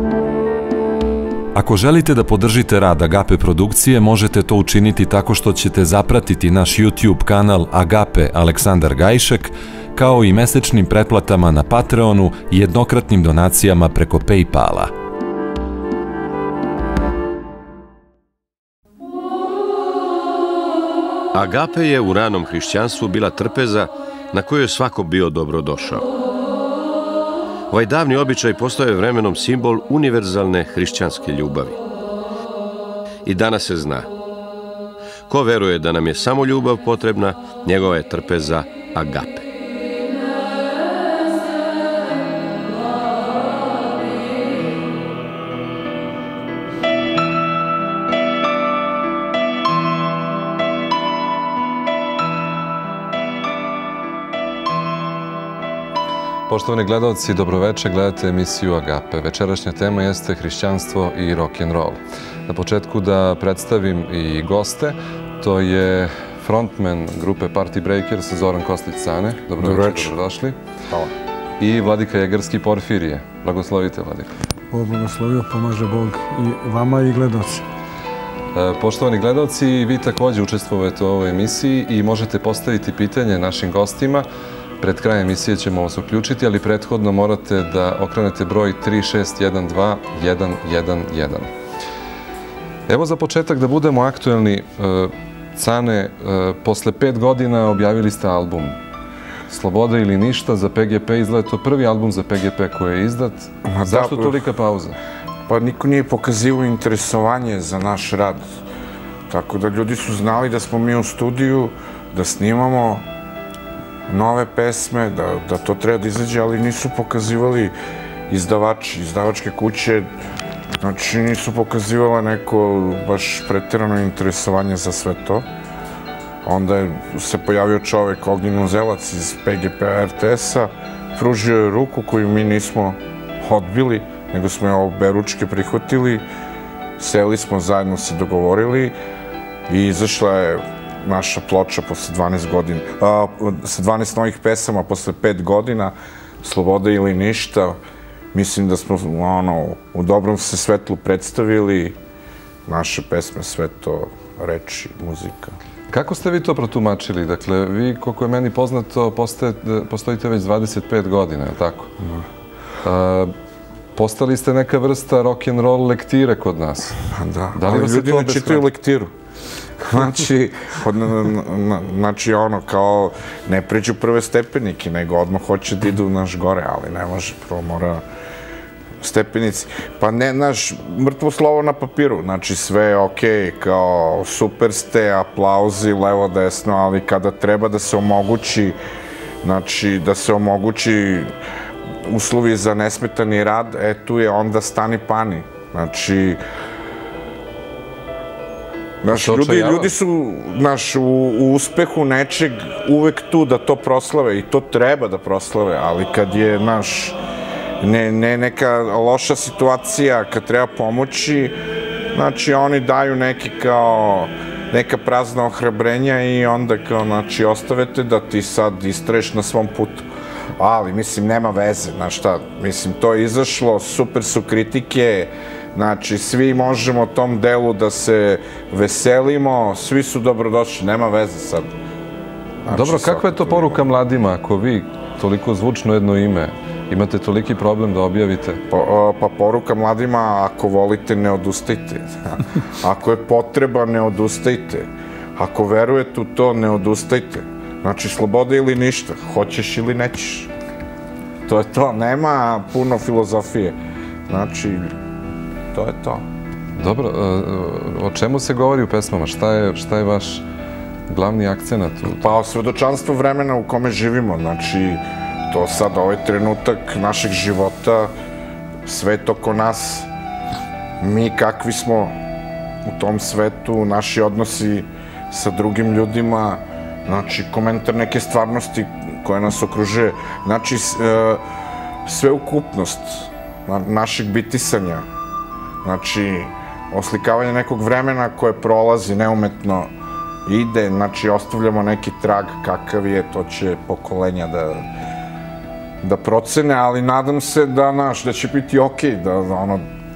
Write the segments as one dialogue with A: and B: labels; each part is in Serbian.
A: Ako želite da podržite rad Agape produkcije, možete to učiniti tako što ćete zapratiti naš YouTube kanal Agape Aleksandar Gajšek, kao i mesečnim pretplatama na Patreonu i jednokratnim donacijama preko PayPala.
B: Agape je u ranom hrišćanstvu bila trpeza na kojoj je svako bio dobrodošao. Ovaj davni običaj postao je vremenom simbol univerzalne hrišćanske ljubavi. I danas se zna. Ko veruje da nam je samo ljubav potrebna, njegova je trpeza agape.
A: Poštovani gledalci, dobroveče, gledate emisiju Agape. Večerašnja tema jeste hrišćanstvo i rock'n'roll. Na početku da predstavim i goste. To je frontman grupe Party Breakers, Zoran Kostić-Cane. Dobroveče, dobrodošli.
C: Hvala.
A: I Vladika Jegerski Porfirije. Blagoslovite, Vladika.
C: Bog blagoslovio, pomaže Bog i vama i gledalci.
A: Poštovani gledalci, vi također učestvujete u ovoj emisiji i možete postaviti pitanje našim gostima. Pred krajem emisije ćemo vas uključiti, ali prethodno morate da okrenete broj 3612-111. Evo za početak da budemo aktuelni, Cane, posle 5 godina objavili ste album Sloboda ili ništa za PGP. Izgleda to prvi album za PGP koji je izdat. Zašto tolika pauza?
D: Pa niko nije pokazivao interesovanje za naš rad. Tako da ljudi su znali da smo mi u studiju, da snimamo nove pesme, da to treba da izađe, ali nisu pokazivali izdavačke kuće, znači nisu pokazivale neko baš preterano interesovanje za sve to. Onda se pojavio čovek, Ognjen Uzelac iz PGP-a RTS-a, pružio je ruku koju mi nismo odbili, nego smo je oberučke prihvatili, seli smo, zajedno se dogovorili i izašla je naša ploča posle 12 godina, sa 12 novih pesama posle 5 godina, Sloboda ili ništa. Mislim da smo u dobrom se svetlu predstavili naše pesme, sve to, reči, muzika.
A: Kako ste vi to protumačili? Dakle, vi, koliko je meni poznato, postojite već 25 godina, je li tako? Postali ste neka vrsta rock'n'roll lektire kod nas.
D: Da, ali ljudi ne čitaju lektiru. Znači, kao ne pređu prve stepenike, nego odmah hoće da idu naš gore, ali ne može, prvo mora stepenici. Pa ne, naš mrtvo slovo na papiru, znači sve je okej, kao super ste, aplauzi, levo, desno, ali kada treba da se omogući, znači da se omogući uslovi za nesmetani rad, tu je onda stani pani, znači ljudi su u uspehu nečeg uvek tu da to proslave i to treba da proslave, ali kad je neka loša situacija, kad treba pomoći, znači oni daju neka prazna ohrabrenja i onda kao, znači, ostavete da ti sad istraješ na svom putu. Ali, mislim, nema veze, znaš šta, mislim, to je izašlo, super su kritike, znači, svi možemo tom delu da se veselimo, svi su dobrodošli, nema veze sad.
A: Dobro, kakva je to poruka mladima ako vi toliko zvučno jedno ime imate toliki problem da objavite?
D: Pa poruka mladima, ako volite, ne odustajte. Ako je potreba, ne odustajte. Ako verujete u to, ne odustajte. Znači, sloboda ili ništa, hoćeš ili nećeš. To je to, nema puno filozofije. Znači, to je to.
A: Dobro, o čemu se govori u pesmama? Šta je vaš glavni akcenat?
D: Pa, svedočanstvo vremena u kome živimo, znači, to sad, ovaj trenutak našeg života, svet oko nas, mi kakvi smo u tom svetu, naši odnosi sa drugim ljudima, znači, komentar neke stvarnosti koje nas okružuje, znači, sveukupnost našeg bitisanja, znači, oslikavanje nekog vremena koje prolazi neumetno, ide, znači, ostavljamo neki trag kakav je, to će pokolenja da procene, ali nadam se da će biti okej,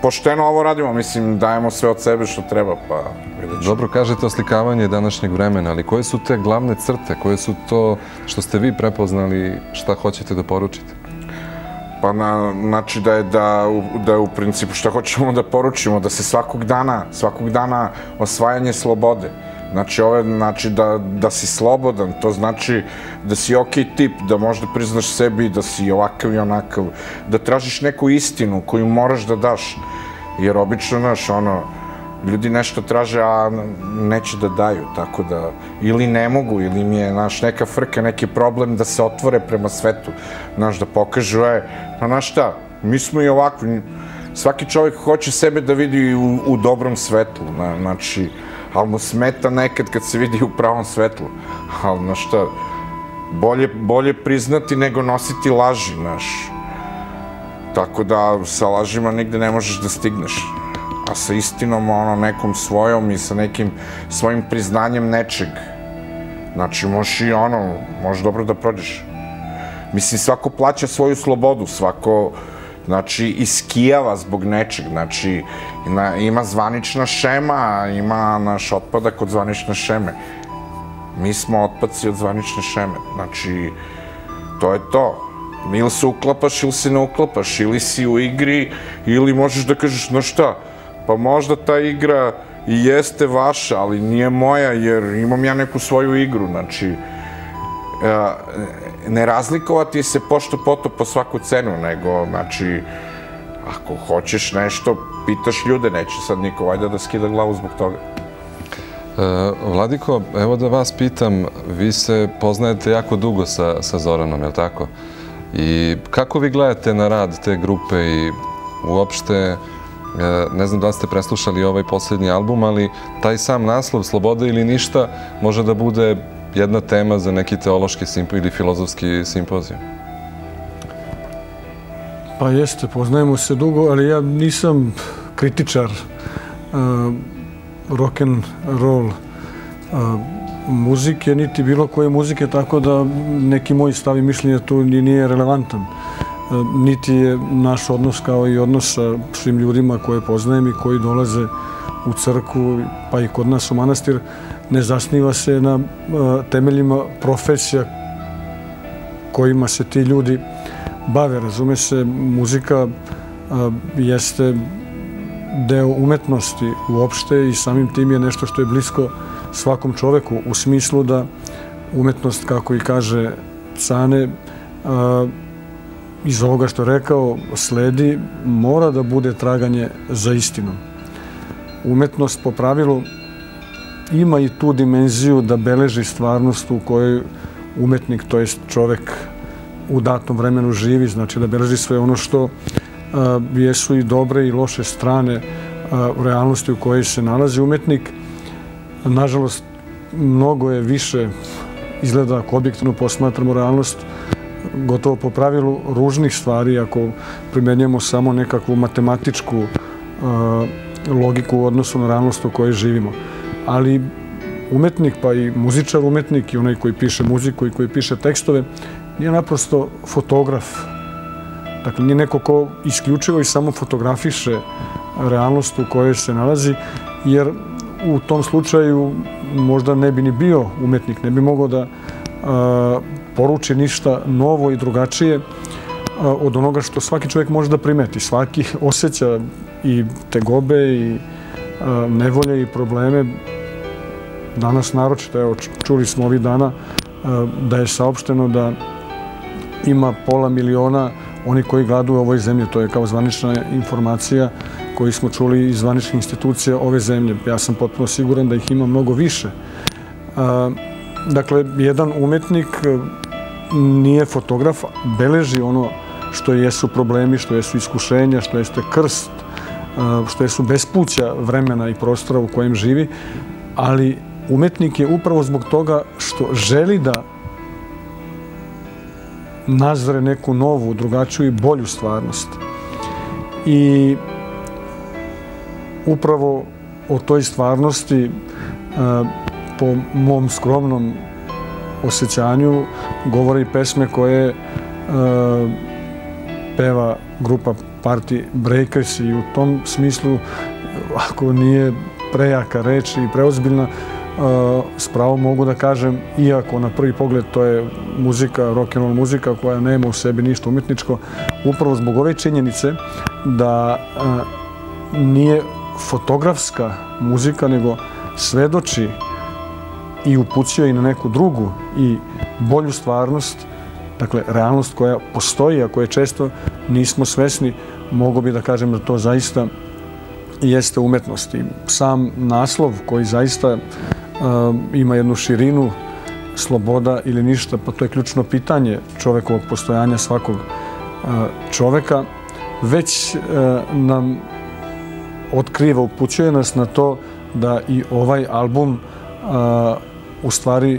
D: pošteno ovo radimo, mislim, dajemo sve od sebe što treba, pa vidjet ćemo.
A: Dobro, kažete oslikavanje današnjeg vremena, ali koje su te glavne crte, koje su to što ste vi prepoznali, šta hoćete da poručite?
D: Pa znači da je u principu šta hoćemo da poručimo, da se svakog dana osvajanje slobode. Znači da si slobodan, to znači da si okej tip, da možda priznaš sebi da si ovakav i onakav, da tražiš neku istinu koju moraš da daš, jer obično, znaš, ljudi nešto traže, a neće da daju, tako da ili ne mogu, ili im je, znaš, neka frka, neki problem da se otvore prema svetu, znaš, da pokažu, znaš šta, mi smo i ovakvi, svaki čovjek hoće sebe da vidi u dobrom svetlu, znači, ali mu smeta nekad kad se vidi u pravom svetlu, ali, znaš šta, bolje priznati nego nositi laži, znaš, tako da sa lažima nigde ne možeš da stigneš. A sa istinom, nekom svojom i sa nekim svojim priznanjem nečeg. Znači, možeš dobro da prođeš. Mislim, svako plaća svoju slobodu, svako, znači, iskijava zbog nečeg. Znači, ima zvanična šema, ima naš otpadak od zvanične šeme. Mi smo otpadci od zvanične šeme. Znači, to je to. Ili se uklapaš ili se ne uklapaš, ili si u igri, ili možeš da kažeš, no šta, pa možda ta igra i jeste vaša, ali nije moja, jer imam ja neku svoju igru, znači, ne razlikovati se pošto poto po svaku cenu, nego, znači, ako hoćeš nešto, pitaš ljude, neće sad niko valjda da skida glavu zbog toga.
A: Vladiko, evo da vas pitam, vi se poznajete jako dugo sa Zoranom, je li tako? I kako vi gledate na rad te grupe i uopšte, ne znam da li ste preslušali ovaj posljednji album, ali taj sam naslov Sloboda ili ništa može da bude jedna tema za neki teološki ili filozofski simpozijum.
C: Pa jeste, poznajemo se dugo, ali ja nisam kritičar rock'n'roll muzike, niti bilo koje muzike, tako da neki moj stav i mišljenje tu nije relevantan. Niti je naš odnos kao i odnos sa svim ljudima koje poznajem i koji dolaze u crkvu, pa i kod nas u manastir, ne zasniva se na temeljima profesija kojima se ti ljudi bave. Razume se, muzika jeste deo umetnosti uopšte i samim tim je nešto što je blisko svakom čoveku, u smislu da umetnost, kako i kaže Cane, iz ovoga što je rekao, sledi, mora da bude traganje za istinom. Umetnost po pravilu ima i tu dimenziju da beleži stvarnost u kojoj umetnik, to jest čovek, u datom vremenu živi, znači da beleži sve ono što jesu i dobre i loše strane u realnosti u kojoj se nalazi umetnik. Nažalost, mnogo je više, izgleda ako objektivno posmatramo realnost, gotovo po pravilu ružnih stvari, ako primenjujemo samo nekakvu matematičku logiku u odnosu na realnost u kojoj živimo. Ali umetnik, pa i muzičar umetnik i onaj koji piše muziku i koji piše tekstove, nije naprosto fotograf. Dakle, nije neko ko isključivo i samo fotografiše realnost u kojoj se nalazi, jer u tom slučaju možda ne bi ni bio umetnik, ne bi mogao da poruči ništa novo i drugačije od onoga što svaki čovjek može da primeti. Svaki osjeća i tegobe i nevolje i probleme. Danas naročito, evo, čuli smo ovih dana da je saopšteno da ima 500 miliona oni koji gladuju u ovoj zemlji. To je kao zvanična informacija koju smo čuli iz zvaničnih institucija ove zemlje. Ja sam potpuno siguran da ih ima mnogo više. Dakle, jedan umetnik nije fotograf, beleži ono što jesu problemi, što jesu iskušenja, što jeste krst, što jesu bespuća vremena i prostora u kojem živi, ali umetnik je upravo zbog toga što želi da nazre neku novu, drugačiju i bolju stvarnost. I upravo o toj stvarnosti, po mom skromnom osjećanju, govore i pesme koje peva grupa Party Breakers i u tom smislu, ako nije prejaka reč i preozbiljna, s pravom mogu da kažem, iako na prvi pogled to je muzika, rock'n'roll muzika koja nema u sebi ništa umetničko, upravo zbog ove činjenice da nije fotografska muzika, nego svedoči i upućuje i na neku drugu i bolju stvarnost, dakle, realnost koja postoji, a koje često nismo svesni, mogu bi da kažem da to zaista jeste umetnost. I sam naslov koji zaista ima jednu širinu, sloboda ili ništa, pa to je ključno pitanje čovekovog postojanja svakog čoveka, već nam otkriva, upućuje nas na to da i ovaj album u stvari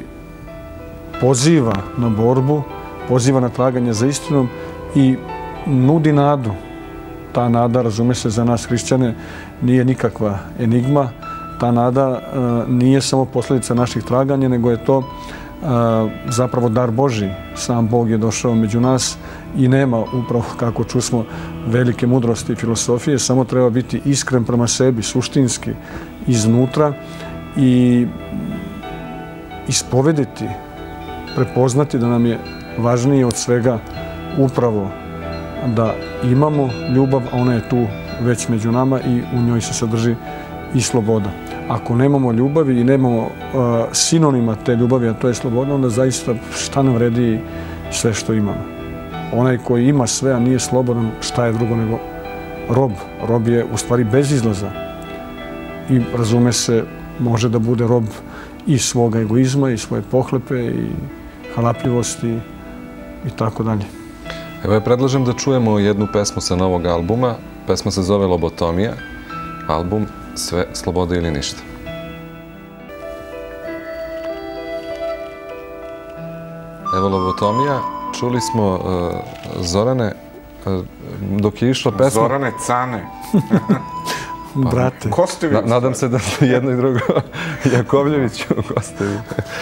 C: poziva na borbu, poziva na traganje za istinom i nudi nadu. Ta nada, razume se, za nas hrišćane nije nikakva enigma. Ta nada nije samo posljedica naših traganja, nego je to zapravo dar Božji. Sam Bog je došao među nas i nema, upravo kako čusmo, velike mudrosti i filosofije, samo treba biti iskren prema sebi, suštinski, iznutra i ispovediti, prepoznati da nam je važnije od svega upravo da imamo ljubav, a ona je tu već među nama i u njoj se sadrži i sloboda. Ako nemamo ljubavi i nemamo sinonima te ljubavi, a to je sloboda, onda zaista šta nam vredi sve što imamo. Onaj koji ima sve, a nije slobodan, šta je drugo nego rob. Rob je u stvari bez izlaza. I razume se, može da bude rob i svoga egoizma, i svoje pohlepe, i halapljivosti, i tako dalje.
A: Evo ja predlažem da čujemo jednu pesmu sa novog albuma. Pesma se zove Lobotomija. Album Sve, sloboda ili ništa. Evo Lobotomija. Čuli smo, Zorane, dok je išla pesma...
D: Zorane Cane.
C: Brate.
D: Ko ste vi?
A: Nadam se da jedno i drugo Jakovljeviću gostevi.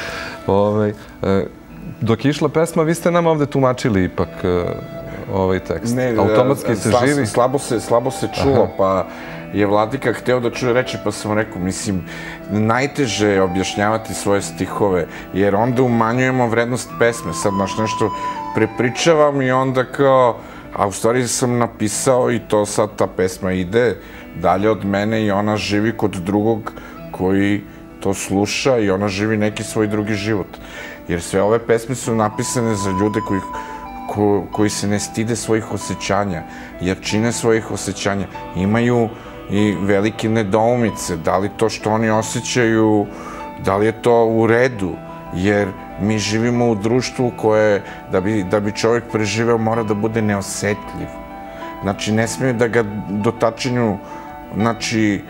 A: Dok je išla pesma, vi ste nam ovde tumačili ipak ovaj tekst. Automatski se živi.
D: Slabo se čulo, pa je Vladika hteo da čuje reči, pa sam rekao, mislim, najteže je objašnjavati svoje stihove, jer onda umanjujemo vrednost pesme. Sad nešto prepričavam i onda kao, a u stvari sam napisao i to sad ta pesma ide dalje od mene i ona živi kod drugog koji to sluša i ona živi neki svoj drugi život. Jer sve ove pesme su napisane za ljude koji se ne stide svojih osjećanja, jačine svojih osjećanja. Imaju i velike nedoumice, da li to što oni osjećaju, da li je to u redu, jer mi živimo u društvu koje, da bi čovjek preživeo, mora da bude neosetljiv. Znači, ne smije da ga dotačenju, znači,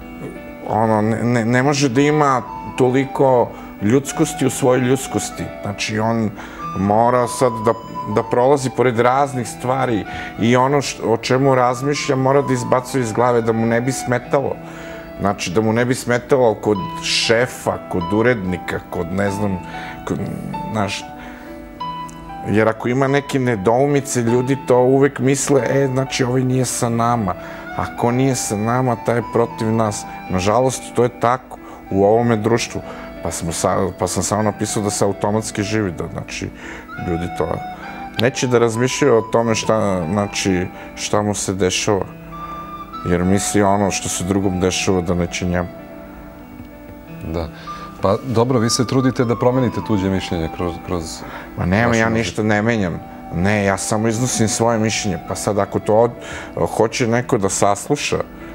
D: ne može da ima toliko ljudskosti u svojoj ljudskosti. Znači, on mora sad da prolazi pored raznih stvari i ono o čemu razmišlja mora da izbacuje iz glave, da mu ne bi smetalo. Znači, da mu ne bi smetalo kod šefa, kod urednika, kod ne znam, znaš, jer ako ima neke nedoumice, ljudi to uvek misle, znači, ovaj nije sa nama. Ako nije sa nama, taj je protiv nas. Nažalost, to je tako u ovome društvu. Pa sam samo napisao da se automatski živi, da, znači, ljudi to neće da razmišljaju o tome šta mu se dešava. Jer misli ono što se drugom dešava da neće njemu.
A: Da. Pa dobro, vi se trudite da promenite tuđe mišljenje kroz...
D: Ma nema, ja ništa ne menjam. Ne, ja samo iznosim svoje mišljenje. Pa sad ako to hoće neko da sasluša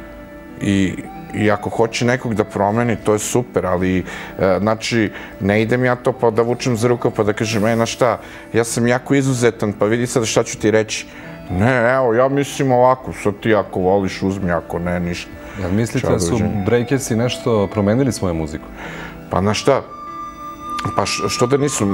D: i ako hoće nekog da promeni, to je super, ali znači ne idem ja to pa da vučem za rukav pa da kažem, na šta, ja sam jako izuzetan, pa vidi sad šta ću ti reći. Ne, evo, ja mislim ovako, sad ti ako voliš uzmi, ako ne, ništa.
A: Jel mislite da su Breakersi nešto promenili svoju muziku?
D: Pa na šta? Pa što da nisu?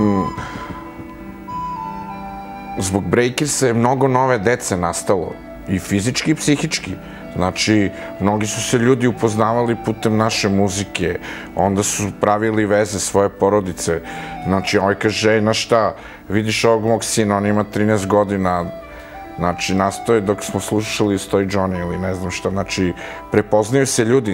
D: Zbog Breakersa je mnogo nove dece nastalo, i fizički i psihički. Znači, mnogi su se ljudi upoznavali putem naše muzike, onda su pravili veze svoje porodice. Znači, ovaj kaže, na šta, vidiš ovog mog sina, on ima 13 godina, Znači, nastoje dok smo slušali Stoji Johnny ili ne znam šta, znači, prepoznaju se ljudi.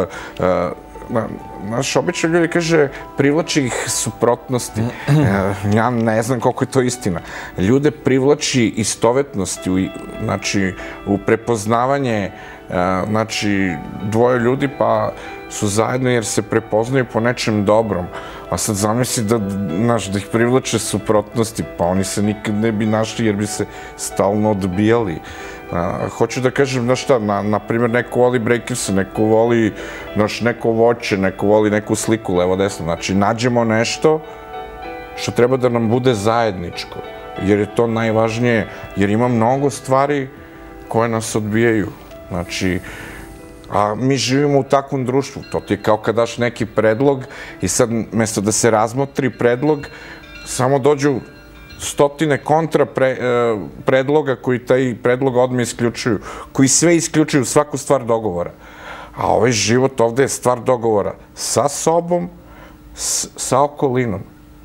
D: Naš obično ljudi kaže, privlači ih suprotnosti. Ja ne znam koliko je to istina. Ljude privlači istovetnosti, znači, u prepoznavanje, znači, dvoje ljudi pa su zajedno jer se prepoznaju po nečem dobrom. A sad zamisli da ih privlače suprotnosti, pa oni se nikad ne bi našli jer bi se stalno odbijali. Hoću da kažem, znaš šta, na primjer, neko voli Breakers, neko voli neko voće, neko voli neku sliku levo-desno. Znači, nađemo nešto što treba da nam bude zajedničko, jer je to najvažnije, jer ima mnogo stvari koje nas odbijaju. Znači, a mi živimo u takvom društvu. To ti je kao kad daš neki predlog i sad, mesto da se razmotri predlog, samo dođu stotine kontra predloga koji taj predlog odmah isključuju, koji sve isključuju, svaku stvar dogovora. A ovaj život ovde je stvar dogovora sa sobom, sa okolinom.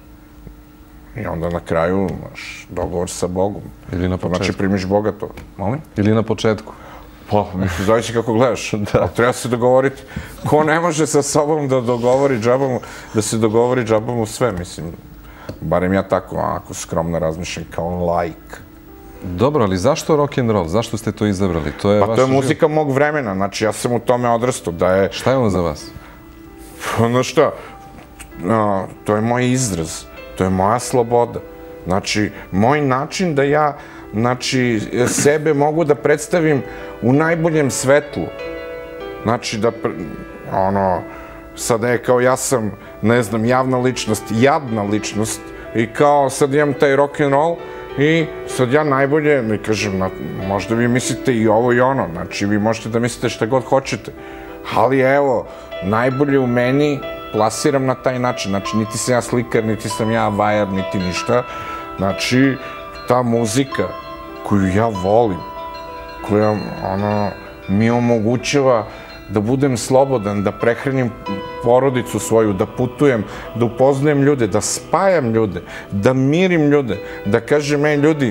D: I onda na kraju imaš dogovor sa Bogom.
A: Ili na početku.
D: Znači primiš Boga to. Molim?
A: Ili na početku.
D: Pa, mislim, zavisi kako gledaš. Treba se dogovoriti. Ko ne može sa sobom da dogovori džabomu, da se dogovori džabomu sve, mislim. Barem ja tako, onako, skromno razmišljam kao laik.
A: Dobro, ali zašto rock'n'roll? Zašto ste to izabrali?
D: Pa to je muzika mog vremena, znači ja sam u tome odrastao.
A: Šta je ono za vas?
D: Ono šta, to je moj izraz, to je moja sloboda. Znači, moj način da ja, znači, sebe mogu da predstavim u najboljem svetlu. Znači, da, ono, sada je kao ja sam, ne znam, javna ličnost, jadna ličnost i kao sad imam taj rock'n'roll i sad ja najbolje, ne kažem, možda vi mislite i ovo i ono, znači vi možete da mislite šta god hoćete, ali evo, najbolje u meni plasiram na taj način, znači niti sam ja slikar, niti sam ja vajar, niti ništa, znači ta muzika koju ja volim, koja, ono, mi omogućava da budem slobodan, da prehranim porodicu svoju, da putujem, da upoznajem ljude, da spajam ljude, da mirim ljude, da kažem, ljudi,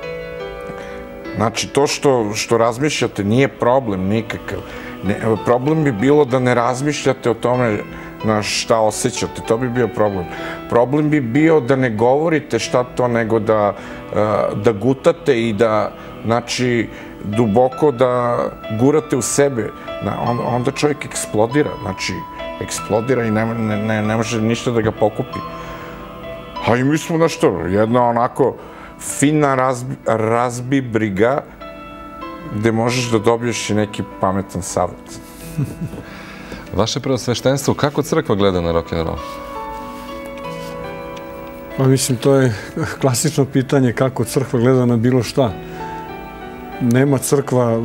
D: znači to što razmišljate nije problem nikakav. Problem bi bilo da ne razmišljate o tome na šta osjećate, to bi bio problem. Problem bi bio da ne govorite šta to, nego da gutate i da, znači, duboko da gurate u sebe. Onda čovjek eksplodira, znači, eksplodira i ne može ništa da ga pokupi. A i mi smo, znaš to, jedna onako fina razbibriga gde možeš da dobiješ i neki pametan savjet.
A: Vaše preosveštenstvo, kako crkva gleda na rock'n'roll?
C: Pa mislim, to je klasično pitanje kako crkva gleda na bilo šta. Nema crkva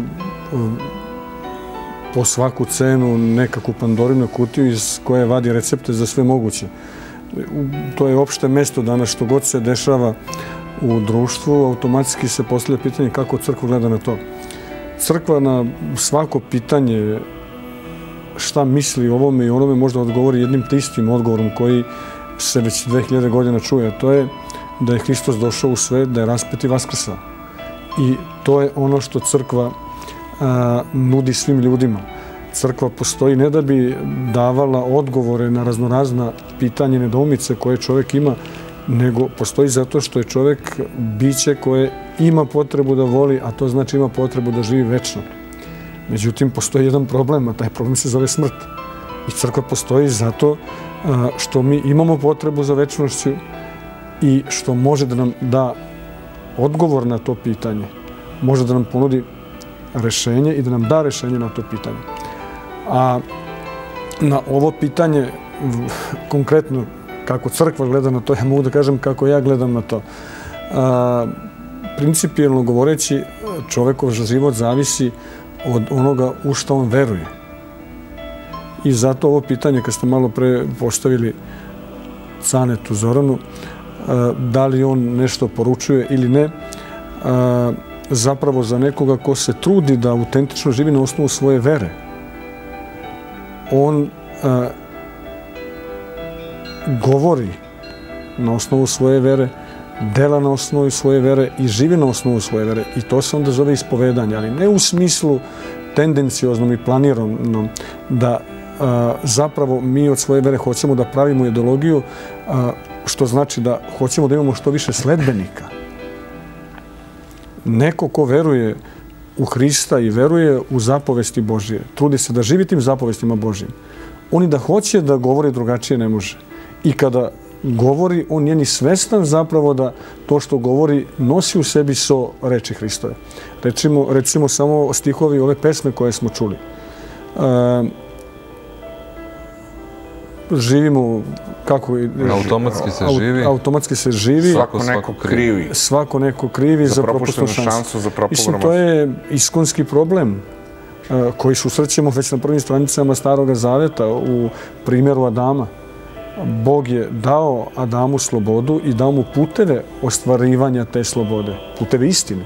C: po svaku cenu nekakvu Pandorinu kutiju iz koje vadi recepte za sve moguće. To je opšte mesto danas, što god se dešava u društvu, automatski se postavlja pitanje kako crkva gleda na to. Crkva na svako pitanje šta misli o ovome i onome možda odgovori jednim te istim odgovorom koji se već 2000 godina čuje, a to je da je Hristos došao u svet, da je raspet i vaskrsao. I to je ono što crkva nudi svim ljudima. Crkva postoji ne da bi davala odgovore na raznorazna pitanja i nedoumice koje čovjek ima, nego postoji zato što je čovjek biće koje ima potrebu da voli, a to znači ima potrebu da živi večno. Međutim, postoji jedan problem, a taj problem se zove smrt. I crkva postoji zato što mi imamo potrebu za večnošću i što može da nam da odgovor na to pitanje, može da nam ponudi rešenje i da nam da rešenje na to pitanje. A na ovo pitanje, konkretno kako crkva gleda na to, ja mogu da kažem kako ja gledam na to. Principijelno govoreći, čovekov život zavisi od onoga u što on veruje. I zato ovo pitanje, kad ste malo pre postavili Canetu Zoranu, da li on nešto poručuje ili ne, zapravo za nekoga ko se trudi da autentično živi na osnovu svoje vere, on govori na osnovu svoje vere, dela na osnovu svoje vere i živi na osnovu svoje vere. I to se onda zove ispovedanje, ali ne u smislu tendencioznom i planiranom da zapravo mi od svoje vere hoćemo da pravimo ideologiju, što znači da hoćemo da imamo što više sledbenika. Neko ko veruje u Hrista i veruje u zapovesti Božije, trudi se da živi tim zapovestima Božijim, on i da hoće da govori drugačije ne može. I kada govori, on nije ni svestan zapravo da to što govori nosi u sebi so reči Hristove. Recimo samo stihovi ove pesme koje smo čuli. Živimo kako...
A: Automatski se živi.
C: Automatski se živi.
D: Svako neko krivi
C: za propuštenu šansu. Mislim, to je iskonski problem koji susrećemo već na prvim stranicama Staroga Zaveta u primjeru Adama. Bog je dao Adamu slobodu i dao mu puteve ostvarivanja te slobode, puteve istine.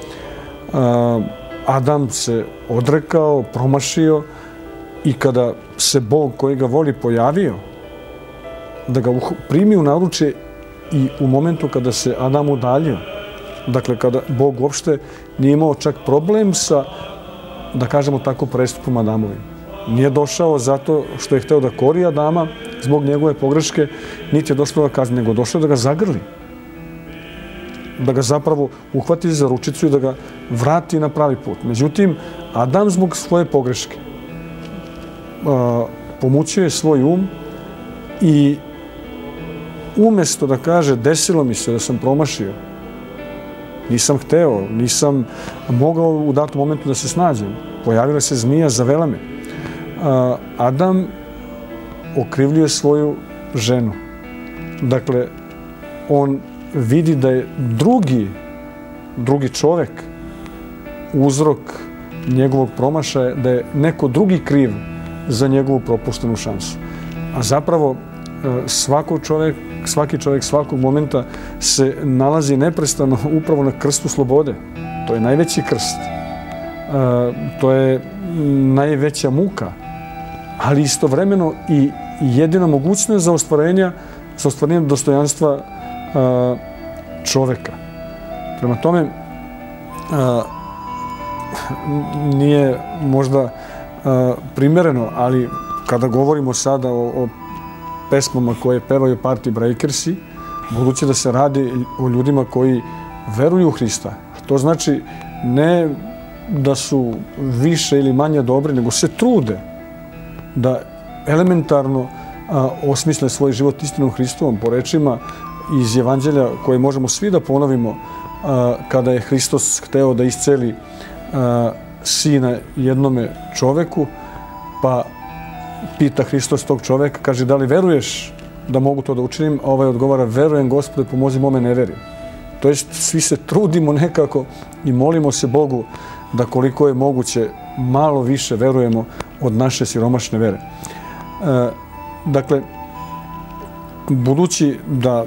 C: Adam se odrekao, promašio i kada se Bog koji ga voli pojavio, da ga primi u naručje i u momentu kada se Adam udaljio, dakle kada Bog uopšte nije imao čak problem sa, da kažemo tako, prestupom Adamovim. Nije došao zato što je hteo da kori Adama zbog njegove pogreške, niti je došao da kazni, nego došao da ga zagrli. Da ga zapravo uhvati za ručicu i da ga vrati na pravi put. Međutim, Adam zbog svoje pogreške pomućio je svoj um i umjesto da kaže desilo mi se da sam promašio, nisam hteo, nisam mogao u datom momentu da se snađem, pojavila se zmija, zavela me. Adam okrivljuje svoju ženu. Dakle, on vidi da je drugi čovek uzrok njegovog promašaja, da je neko drugi kriv za njegovu propuštenu šansu. A zapravo svaki čovjek svakog momenta se nalazi neprestano upravo na krstu slobode. To je najveći krst. To je najveća muka, ali istovremeno i jedina mogućnost za ostvarenje dostojanstva čoveka. Prema tome, nije možda primereno, ali kada govorimo sada o pesmama koje pevaju Party Breakersi, budući da se radi o ljudima koji veruju u Hrista, to znači ne da su više ili manje dobri, nego se trude da elementarno osmisle svoj život istinom Hristovom, po rečima iz Evanđelja koje možemo svi da ponovimo kada je Hristos hteo da isceli sina jednome čoveku, pa pita Hristos tog čoveka, kaže, da li veruješ da mogu to da učinim? A ovaj odgovara, verujem, Gospode, pomozi mome neveri. To jest, svi se trudimo nekako i molimo se Bogu da koliko je moguće malo više verujemo od naše siromašne vere. Dakle, budući da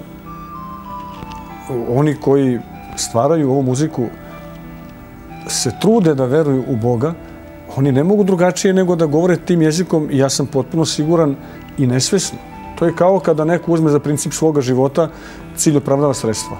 C: oni koji stvaraju ovu muziku se trude da veruju u Boga, oni ne mogu drugačije nego da govore tim jezikom i ja sam potpuno siguran i nesvesno. To je kao kada neko uzme za princip svoga života cilj opravdava sredstva.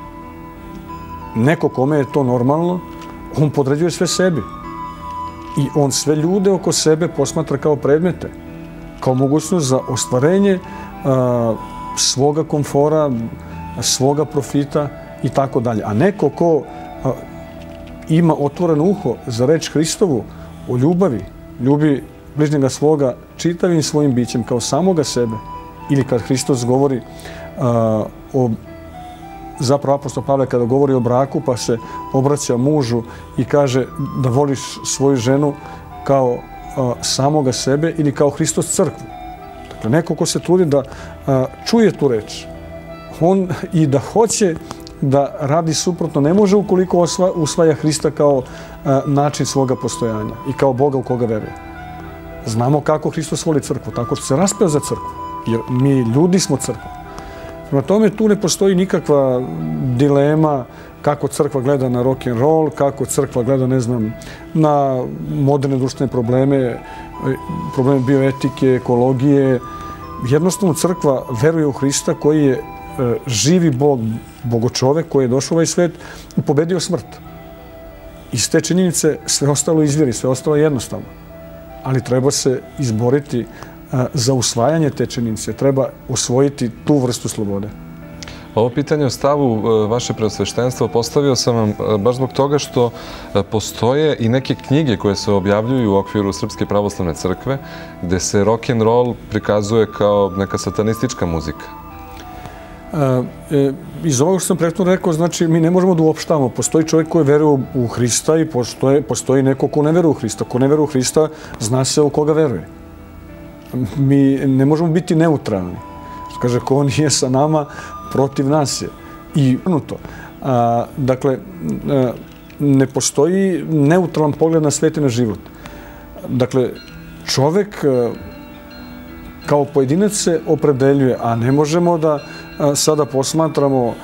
C: Neko kome je to normalno, on podređuje sve sebi. I on sve ljude oko sebe posmatra kao predmete, kao mogućnost za ostvarenje svoga komfora, svoga profita i tako dalje. A neko ko ima otvoreno uho za reč Hristovu o ljubavi, ljubi bližnjega svoga čitavim svojim bićem kao samoga sebe, ili kad Hristos govori o zapravo apostol Pavle kada govori o braku pa se obraća mužu i kaže da voliš svoju ženu kao samoga sebe ili kao Hristos crkvu. Dakle, neko ko se trudi da čuje tu reč, on i da hoće da radi suprotno ne može ukoliko usvaja Hrista kao način svoga postojanja i kao Boga u koga veruje. Znamo kako Hristos voli crkvu, tako što se raspeo za crkvu, jer mi ljudi smo crkva. Prema tome, tu ne postoji nikakva dilema kako crkva gleda na rock and roll, kako crkva gleda, ne znam, na moderne društvene probleme, probleme bioetike, ekologije. Jednostavno, crkva veruje u Hrista koji je živi Bog, bogočovek koji je došao u ovaj svet i pobedio smrt. Iz te činjenice sve ostalo izviri, sve ostalo jednostavno. Ali treba se izboriti za usvajanje te činjenice. Treba osvojiti tu vrstu slobode.
A: Ovo pitanje o stavu vaše preosveštenstva postavio sam vam baš zbog toga što postoje i neke knjige koje se objavljuju u okviru Srpske pravoslavne crkve gde se rock'n'roll prikazuje kao neka satanistička muzika.
C: Iz ovoga što sam prethodno rekao, znači mi ne možemo da uopštavamo. Postoji čovjek koji veruje u Hrista i postoji neko ko ne veruje u Hrista. Ko ne veruje u Hrista, zna se u koga veruje. Mi ne možemo biti neutralni. Kaže, ko nije sa nama, protiv nas je. I to. Dakle, ne postoji neutralan pogled na svet i na život. Dakle, čovek kao pojedinac se opredeljuje, a ne možemo da sada posmatramo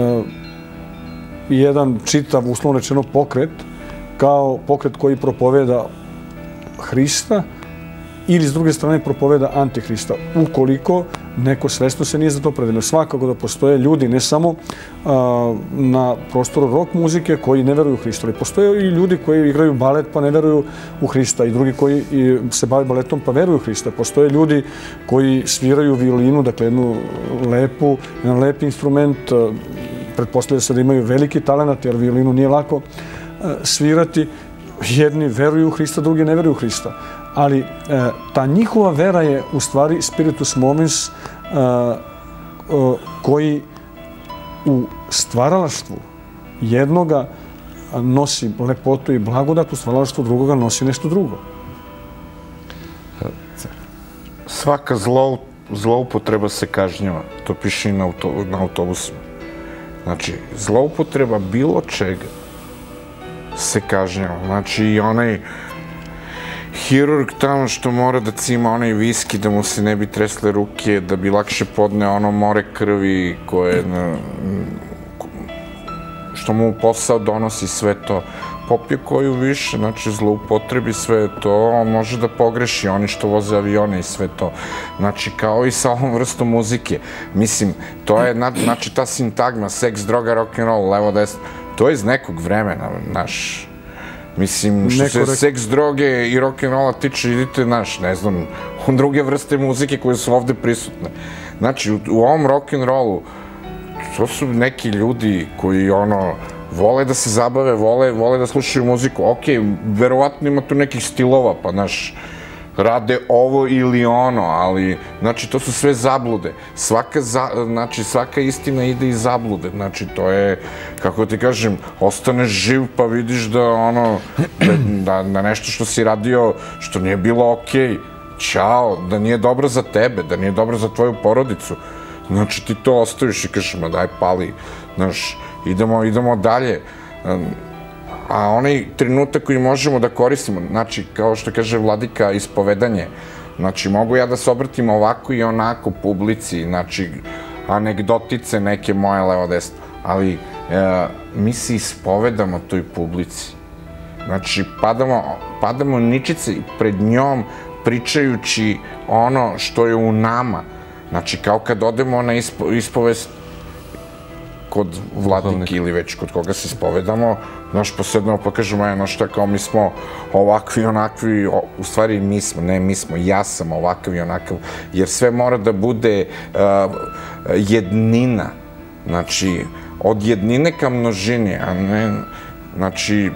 C: jedan čitav, uslovno rečeno, pokret kao pokret koji propoveda Hrista ili s druge strane propoveda Antihrista, ukoliko neko svesno se nije za to opredelio. Svakako da postoje ljudi, ne samo na prostoru rock muzike koji ne veruju u Hrista, ali postoje i ljudi koji igraju balet pa ne veruju u Hrista i drugi koji se bave baletom pa veruju u Hrista. Postoje ljudi koji sviraju violinu, dakle jedan lepi instrument, pretpostavlja se da imaju veliki talenat jer violinu nije lako svirati. Jedni veruju u Hrista, drugi ne veruju u Hrista. Ali ta njihova vera je u stvari spiritus movens koji u stvaralaštvu jednoga nosi lepotu i blagodat, u stvaralaštvu drugoga nosi nešto drugo.
D: Svaka zloupotreba se kažnjava. To piše i na autobusima. Znači, zloupotreba bilo čega se kažnjava. Znači, i onaj hirurg tamo što mora da cima onaj viski da mu se ne bi tresle ruke, da bi lakše podneo ono more krvi koje što mu posao donosi sve to. Popije koju više, znači zloupotrebi sve to, on može da pogreši, oni što voze avione i sve to. Znači, kao i sa ovom vrstom muzike. Mislim, to je, znači, ta sintagma, seks, droga, rock'n'roll, levo, desno, to je iz nekog vremena, znaš. Mislim, što se seks, droge i rock'n'rolla tiče, idite, znaš, ne znam, u druge vrste muzike koje su ovde prisutne. Znači, u ovom rock'n'rollu, to su neki ljudi koji, vole da se zabave, vole da slušaju muziku. Okej, verovatno ima tu nekih stilova, pa, znaš, rade ovo ili ono, ali, znači, to su sve zablude. Svaka istina ide iz zablude. Znači, to je, kako ti kažem, ostaneš živ pa vidiš da nešto što si radio, što nije bilo okej, ćao, da nije dobro za tebe, da nije dobro za tvoju porodicu. Znači, ti to ostaviš i kažeš, ma daj pali, znaš, idemo dalje. A onaj trenutak koji možemo da koristimo, znači, kao što kaže Vladika, ispovedanje, znači, mogu ja da se obratim ovako i onako publici, znači, anegdotice neke moje levo desno, ali mi se ispovedamo toj publici. Znači, padamo ničice pred njom pričajući ono što je u nama. Znači, kao kad odemo na ispovest kod Vladike ili već kod koga se ispovedamo, znaš, posednemo pa kažemo, znaš šta, kao mi smo ovakvi, onakvi, u stvari mi smo, ja sam ovakav i onakav, jer sve mora da bude jednina, znači, od jednine ka množini, a ne, znači,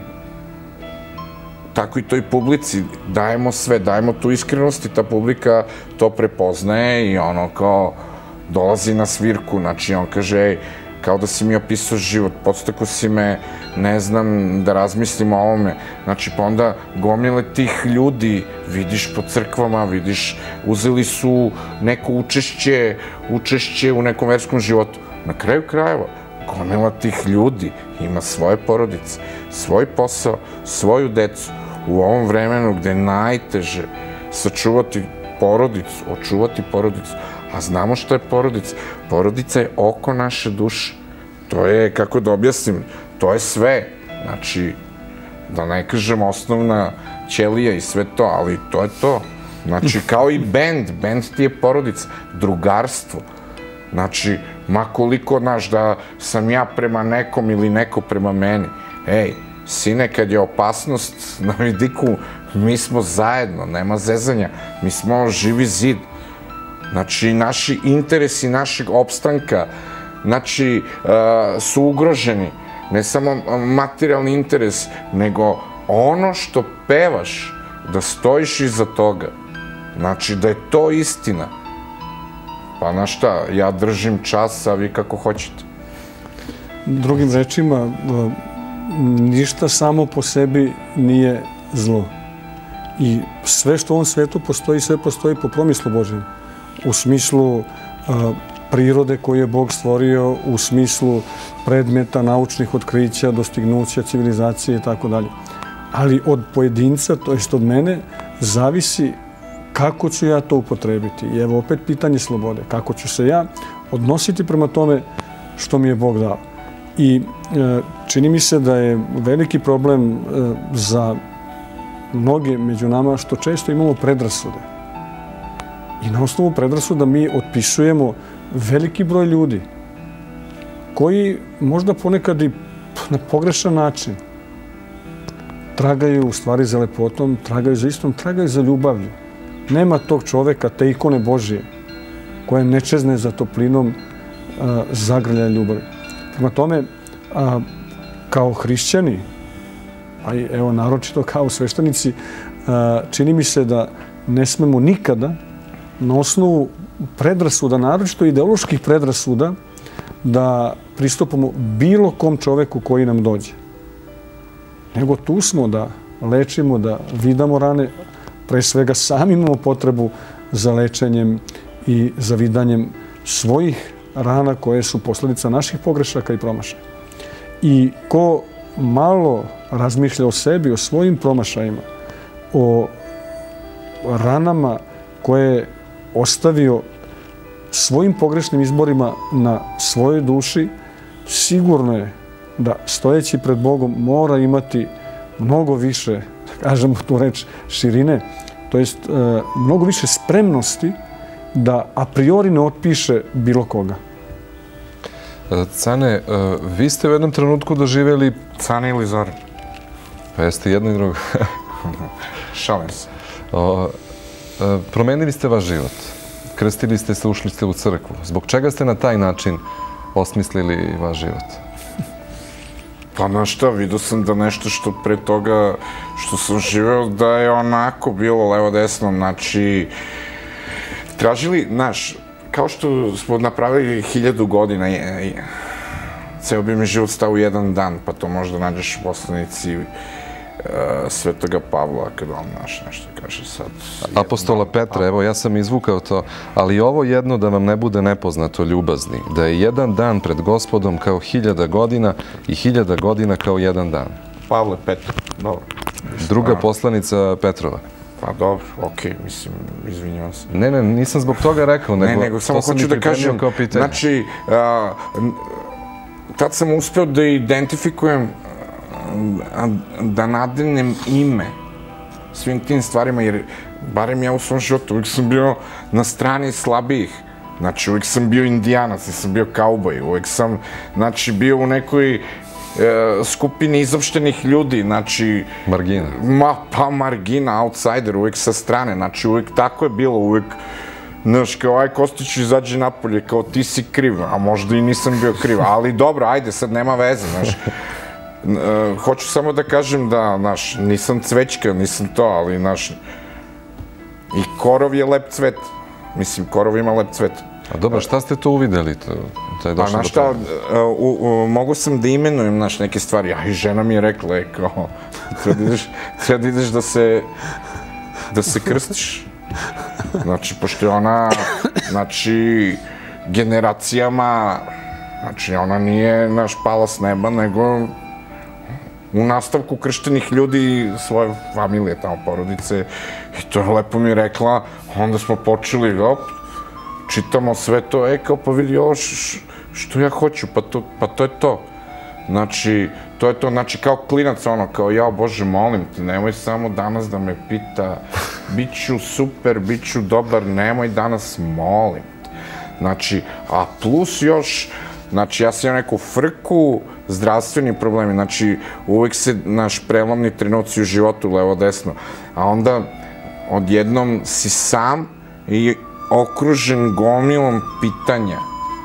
D: tako i toj publici dajemo sve, dajemo tu iskrenost i ta publika to prepoznaje i kao dolazi na svirku, znači on kaže, ej, kao da si mi opisao život, podstako si me, ne znam, da razmislim o ovome. Znači, pa onda gomile tih ljudi vidiš po crkvama, vidiš, uzeli su neko učešće u nekom verskom životu. Na kraju krajeva, gomila tih ljudi ima svoje porodice, svoj posao, svoju decu. U ovom vremenu gde je najteže sačuvati porodicu, očuvati porodicu, a znamo šta je porodica. Porodica je oko naše duše. To je, kako da objasnim, to je sve. Znači, da ne kažem osnovna ćelija i sve to, ali to je to. Znači, kao i bend ti je porodica, drugarstvo. Znači, Ma koliko, znaš, da sam ja prema nekom ili neko prema meni. Ej, sine, kad je opasnost na vidiku, mi smo zajedno, nema zezanja. Mi smo živi zid. Znači, naši interesi našeg opstanka, znači, su ugroženi. Ne samo materijalni interes, nego ono što pevaš, da stojiš iza toga. Znači, da je to istina. Pa, znaš šta, ja držim čas, a vi kako hoćete.
C: Drugim rečima, ništa samo po sebi nije zlo. I sve što u ovom svetu postoji, sve postoji po promislu Božjem. U smislu prirode koju je Bog stvorio, u smislu predmeta, naučnih otkrića, dostignuća, civilizacije i tako dalje. Ali od pojedinca, to jest od mene, zavisi kako ću ja to upotrebiti. I evo opet pitanje slobode. Kako ću se ja odnositi prema tome što mi je Bog dao. I čini mi se da je veliki problem za mnoge među nama što često imamo predrasude. I na osnovu predrasuda mi otpisujemo veliki broj ljudi koji možda ponekad i na pogrešan način tragaju u stvari za lepotom, tragaju za istom, tragaju za ljubavlju. Nema tog čoveka, te ikone Božije, koja ne čezne za toplinom zagrljaja ljubavi. Prema tome, kao hrišćani, a i evo naročito kao sveštenici, čini mi se da ne smemo nikada na osnovu predrasuda, naročito ideoloških predrasuda, da pristupamo bilo kom čoveku koji nam dođe. Nego tu smo da lečimo, da vidamo rane, pre svega sami imamo potrebu za lečenjem i za vidanjem svojih rana koje su posledica naših pogrešaka i promašaja. I ko malo razmišlja o sebi, o svojim promašajima, o ranama koje je ostavio svojim pogrešnim izborima na svojoj duši, sigurno je da stojeći pred Bogom mora imati mnogo više, da kažemo tu reč, širine, to jest mnogo više spremnosti da a priori ne otpiše bilo koga.
A: Cane, vi ste u jednom trenutku doživjeli...
D: Cane ili Zoran?
A: Pa jeste jedno i drugo.
D: Šalim se.
A: Promenili ste vaš život. Krstili ste se, ušli ste u crkvu. Zbog čega ste na taj način osmislili vaš život?
D: Pa znaš šta, vidio sam da nešto što pre toga što sam živeo da je onako bilo levo-desno, znači tražili, znaš, kao što smo napravili 1000 godina, ceo bi mi život stao u jedan dan, pa to možda nađeš u poslanici Svetoga Pavla, kada on naš nešto kaže sad.
A: Apostola Petra, evo ja sam izvukao to, ali ovo jedno da vam ne bude nepoznato ljubazni, da je jedan dan pred Gospodom kao 1000 godina i 1000 godina kao jedan dan.
D: Pavle Petra, dobro.
A: Druga poslanica Petrova.
D: Pa dobro, okej, mislim, izvinjavam se.
A: Ne, nisam zbog toga rekao,
D: nego samo hoću da kažem, znači, tad sam uspeo da identifikujem, da nadenem ime svim tim stvarima, jer barem ja u svom životu uvijek sam bio na strani slabijih. Znači, uvijek sam bio indijanac, nisam bio kauboj, uvijek sam, znači, bio u nekoj skupini izopštenih ljudi, znači...
A: Margina.
D: Pa margina, outsider, uvijek sa strane, znači, uvijek tako je bilo, uvijek, znaš, kao, aj Kostić izađe napolje, kao ti si kriv, a možda i nisam bio kriv, ali dobro, ajde, sad nema veze, znaš. Hoću samo da kažem da, znaš, nisam cvećka, nisam to, ali, znaš, i korov je lep cvet. Mislim, korov ima lep cvet.
A: A dobro, šta ste to uvideli?
D: Pa, znaš šta, mogu sam da imenujem, znaš, neke stvari. A i žena mi je rekla, kao, treba da ideš da se krstiš. Znači, pošto je ona, znači, generacijama, znači, ona nije, znaš, pala s neba, nego u nastavku krštenih ljudi, svoje familije, tamo, porodice, i to je lepo mi rekla, onda smo počeli, op, čitamo sve to, kao pa vidi ovo što ja hoću, pa to je to. Znači, to je to, znači, kao klinac, ono, kao, jao, Bože, molim te, nemoj samo danas da me pita, bit ću super, bit ću dobar, nemoj danas, molim te. Znači, a plus još, znači, ja sam imao neku frku, zdravstveni problemi, znači, uvek se naš prelomni trenuci u životu, levo-desno, a onda odjednom si sam i okružen gomilom pitanja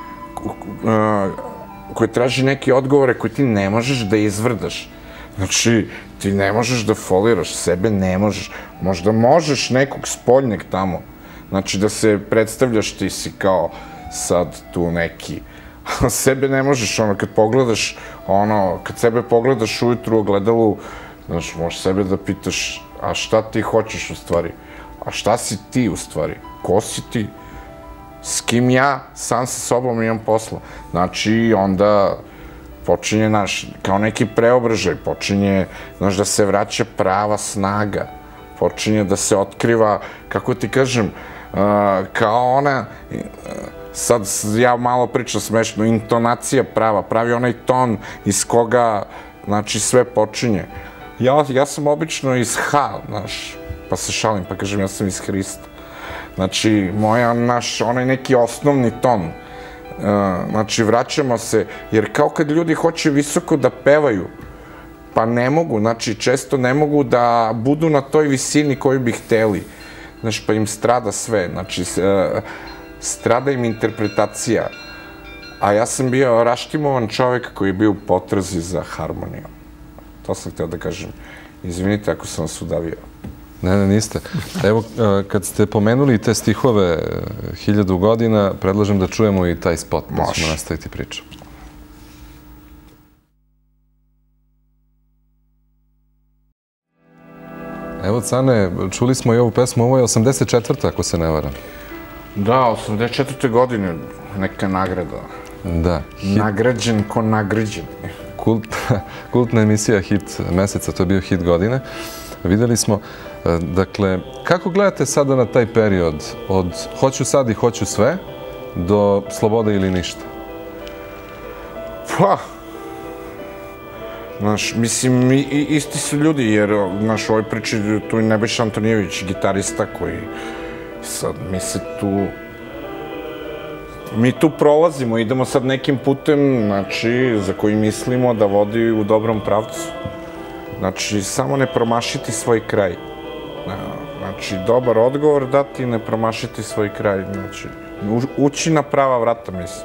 D: koje traži neke odgovore koje ti ne možeš da izvrdaš. Znači, ti ne možeš da foliraš, sebe ne možeš. Možda možeš nekog spoljneg tamo. Znači, da se predstavljaš, ti si kao sad tu neki. Sebe ne možeš, ono, kad pogledaš, ono, kad sebe pogledaš ujutru u ogledalu, znaš, možeš sebe da pitaš, a šta ti hoćeš u stvari? A šta si ti u stvari? Ko si ti? S kim ja sam sa sobom imam posla? Znači, onda počinje naš, kao neki preobražaj, počinje, znaš, da se vraća prava snaga, počinje da se otkriva, kako ti kažem, kao ona, sad ja malo pričam smešno, intonacija prava, pravi onaj ton iz koga, znači, sve počinje. Ja sam obično iz H, znaš, pa se šalim, pa kažem, ja sam iz Hrista. Znači, onaj neki osnovni ton. Znači, vraćamo se, jer kao kad ljudi hoće visoko da pevaju, pa ne mogu, znači, često ne mogu da budu na toj visini koju bi hteli. Znači, pa im strada sve, znači, strada im interpretacija. A ja sam bio raštimovan čovek koji je bio u potrazi za harmonijom. To sam htio da kažem. Izvinite ako sam vas udavio.
A: Ne, niste. Evo, kad ste pomenuli te stihove 1000 godina, predlažem da čujemo i taj spot, pa ćemo nastaviti priču. Evo, Cane, čuli smo i ovu pesmu, ovo je 84. ako se ne varam.
D: Da, 84. godine, neka nagrada.
A: Da.
D: Nagrađen ko nagrađen.
A: Kultna emisija Hit meseca, to je bio hit godine. Videli smo, dakle, kako gledate sada na taj period od hoću sad i hoću sve do slobode ili ništa?
D: Pa, znaš, mislim, isti su ljudi, jer, znaš, u ovoj priči tu je Nebojša Antonijević, gitarista koji sad, mi tu prolazimo, idemo sad nekim putem, znači, za koji mislimo da vodi u dobrom pravcu. Znači, samo ne promašiti svoj kraj. Znači, dobar odgovor dati i ne promašiti svoj kraj. Znači, ući na prava vrata, mislim.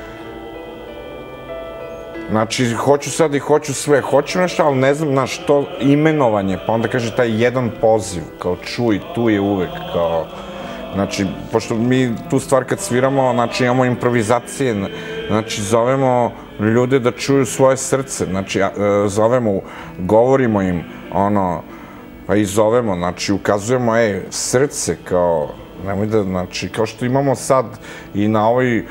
D: Znači, hoću sad i hoću sve. Hoću nešto, ali ne znam, znaš, to imenovanje, pa onda kaže taj jedan poziv, kao čuj, tu je uvek, kao... Znači, pošto mi tu stvar kad sviramo, znači imamo improvizacije, znači zovemo ljude da čuju svoje srce, znači zovemo, govorimo im, ono, pa i zovemo, znači ukazujemo, srce, kao, nemoj da, znači, kao što imamo sad i na ovoj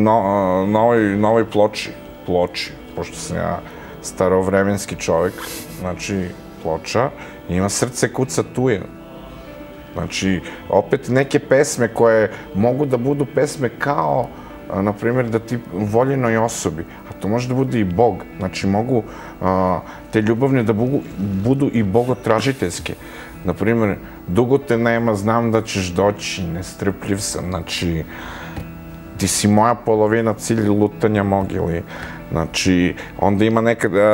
D: novoj ploči, pošto sam ja starovremenski čovek, znači, ploča, ima srce kuca tuje. Znači, opet neke pesme koje mogu da budu pesme kao, na primjer, da ti voljenoj osobi, a to može da bude i Bog. Znači, mogu te ljubavne da budu i bogotražiteljske. Na primjer, dugo te nema, znam da ćeš doći, nestrpljiv sam, znači, ti si moja polovina, cilj lutanja mogili. Znači, onda ima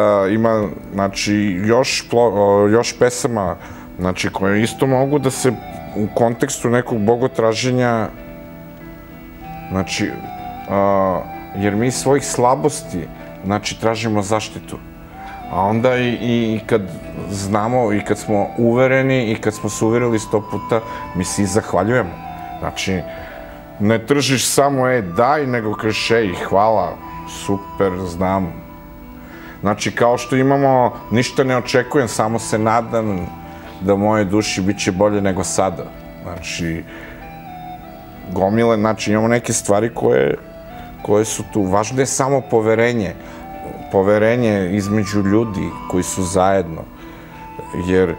D: znači, još pesama, znači, koje isto mogu da se u kontekstu nekog bogotraženja, znači, jer mi svojih slabosti, znači, tražimo zaštitu. A onda i kad znamo i kad smo uvereni i kad smo se uverili 100 puta, mi se i zahvaljujemo. Znači, ne tržiš samo, daj, nego kažeš, hvala, super, znam. Znači, kao što imamo, ništa ne očekujem, samo se nadam da u mojoj duši bit će bolje nego sada. Znači, gomile, znači, imamo neke stvari koje su tu. Važno je samo poverenje. Poverenje između ljudi koji su zajedno. Jer,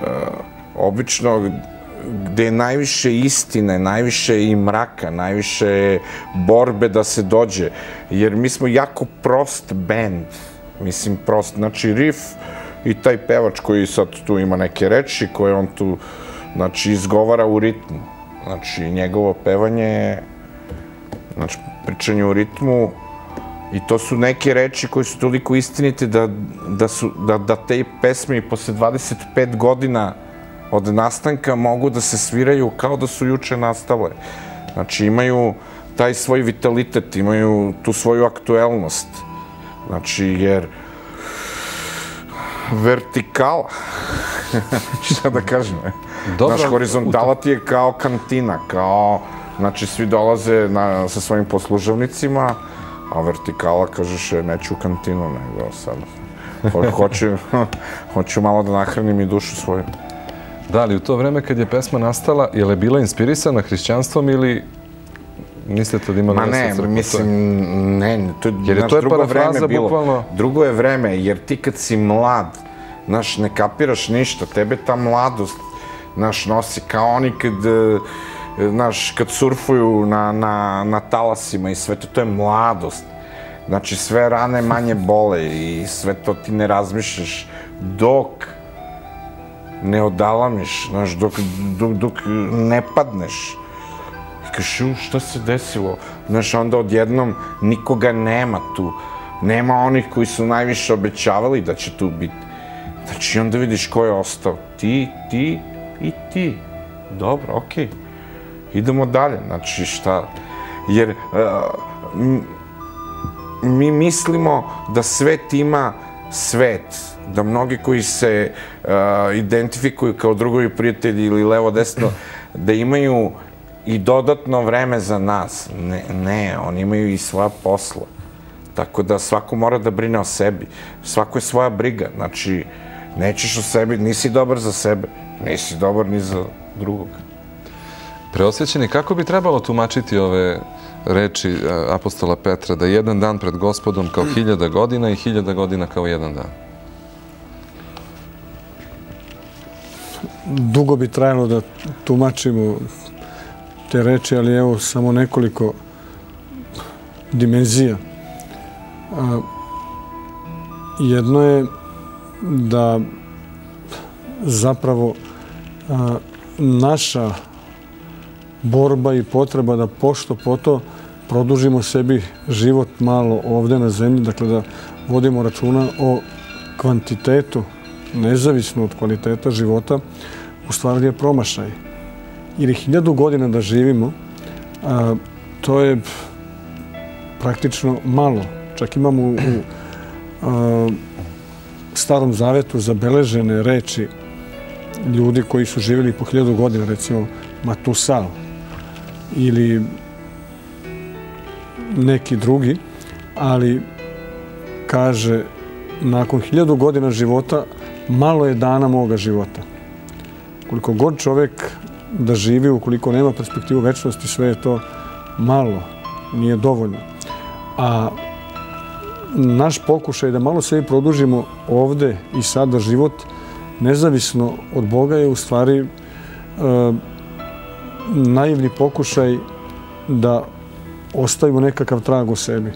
D: obično, gde je najviše istine, najviše i mraka, najviše borbe da se dođe. Jer mi smo jako prost bend. Mislim, prost. Znači, riff i taj pevač koji sad tu ima neke reči koje on tu, znači, izgovara u ritmu. Znači, njegovo pevanje je, Znači, pričanje u ritmu i to su neke reči koje su toliko istinite da te pesme i posle 25 godina od nastanka mogu da se sviraju kao da su juče nastale. Znači, imaju taj svoj vitalitet, imaju tu svoju aktuelnost. Znači, jer vertikala, šta da kažem, naš horizontala ti je kao kantina, kao, znači, svi dolaze sa svojim poslužavnicima, a vertikala, kažeš, neću u kantinu, nego sad, hoću malo da nahranim i dušu svoju.
A: Da, ali u to vreme kad je pesma nastala, je li bila inspirisana hrišćanstvom ili niste tad imali
D: veze sa crkvom? Ma ne, mislim, ne, to je drugo vreme bilo. Drugo je vreme, jer ti kad si mlad, znaš, ne kapiraš ništa, tebe ta mladost, znaš, nosi kao oni kad surfuju na talasima i sve to, to je mladost. Znači, sve rane manje bole i sve to ti ne razmišljaš dok ne odalamiš, znaš, dok ne padneš. I kažeš, šta se desilo? Znaš, onda odjednom nikoga nema tu. Nema onih koji su najviše obećavali da će tu biti. Znači, onda vidiš ko je ostao. Ti i ti. Dobro, okej. Idemo dalje. Znači, šta? Jer mi mislimo da svet ima svet. Da mnogi koji se identifikuju kao drugovi prijatelji ili levo-desno, da imaju i dodatno vreme za nas. Ne, oni imaju i svoja posla. Tako da svako mora da brine o sebi. Svako je svoja briga. Znači, nećeš o sebi, nisi dobar za sebe, nisi dobar ni za drugog.
A: Preosvećeni, kako bi trebalo tumačiti ove reči apostola Petra, da jedan dan pred Gospodom kao 1000 godina i 1000 godina kao jedan dan?
C: Dugo bi trajalo da tumačimo te reči, ali evo samo nekoliko dimenzija. Jedno je da zapravo naša borba i potreba da pošto poto produžimo sebi život malo ovde na zemlji, dakle da vodimo računa o kvantitetu, nezavisno od kvaliteta života, u stvari je promašaj. Jer 1000 godina da živimo, to je praktično malo. Čak imamo u Starom Zavetu zabeležene reči ljudi koji su živjeli po 1000 godina, recimo Matusal ili neki drugi, ali kaže, nakon 1000 godina života malo je dana moga života. Koliko god čovjek da živi, ukoliko nema perspektivu večnosti, sve je to malo, nije dovoljno. A naš pokušaj da malo sebi produžimo ovde i sada život, nezavisno od Boga, je u stvari naivni pokušaj da ostavimo nekakav trag u sebi.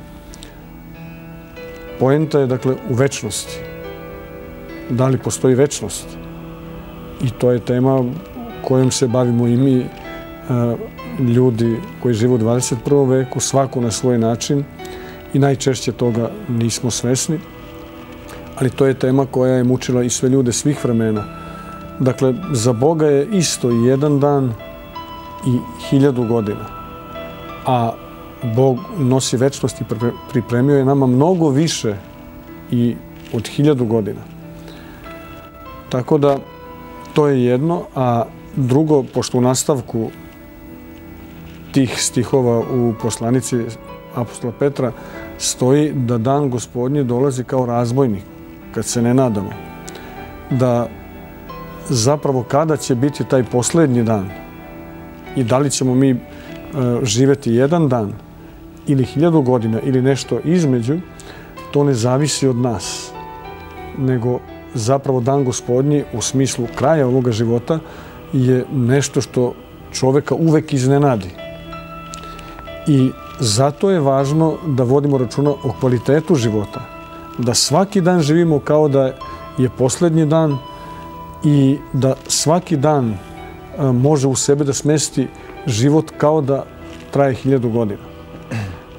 C: Poenta je, dakle, u večnosti. Da li postoji večnost? I to je tema kojom se bavimo i mi, ljudi koji žive u 21. veku, svako na svoj način, i najčešće toga nismo svesni. Ali to je tema koja je mučila i sve ljude svih vremena. Dakle, za Boga je isto i jedan dan i 1000 godina. A Bog nosi večnost i pripremio je nama mnogo više i od 1000 godina. Tako da, to je jedno. A drugo, pošto u nastavku tih stihova u poslanici apostola Petra stoji da dan Gospodnji dolazi kao razbojnik, kad se ne nadamo. Da zapravo kada će biti taj posljednji dan i da li ćemo mi živjeti jedan dan ili 1000 godina ili nešto između, to ne zavisi od nas. Nego zapravo dan Gospodnji u smislu kraja ovoga života je nešto što čoveka uvek iznenadi. I zato je važno da vodimo računa o kvalitetu života. Da svaki dan živimo kao da je posljednji dan i da svaki dan može u sebe da smesti život kao da traje 1000 godina.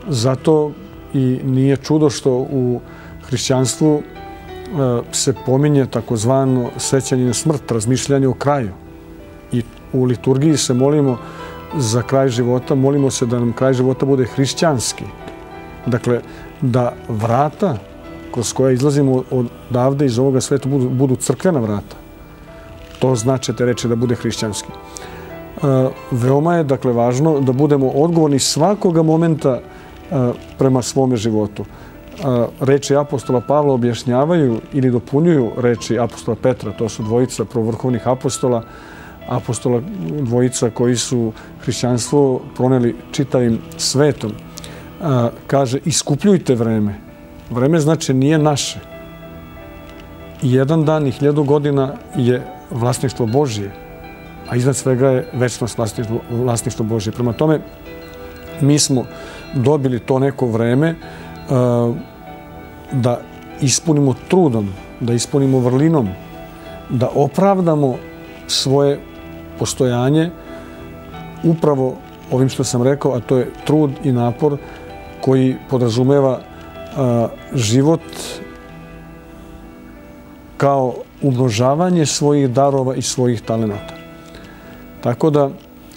C: Zato i nije čudo što u hrišćanstvu se pominje takozvano sećanje na smrt, razmišljanje o kraju. I u liturgiji se molimo za kraj života, molimo se da nam kraj života bude hrišćanski. Dakle, da vrata kroz koja izlazimo odavde iz ovoga sveta budu crkvena vrata. To znači te reči da bude hrišćanski. Veoma je, dakle, važno da budemo odgovorni svakoga momenta prema svome životu. Reči apostola Pavla objašnjavaju ili dopunjuju reči apostola Petra. To su dvojica prvovrhovnih apostola, dvojica koji su hrišćanstvo proneli čitavim svetom. Kaže, iskupljujte vreme. Vreme znači nije naše. Jedan dan i 1000 godina je vlasništvo Božije, a iznad svega je večnost vlasništvo Božije. Prema tome, mi smo dobili to neko vreme da ispunimo trudom, da ispunimo vrlinom, da opravdamo svoje postojanje upravo ovim što sam rekao, a to je trud i napor koji podrazumeva život kao umnožavanje svojih darova i svojih talenata. Tako da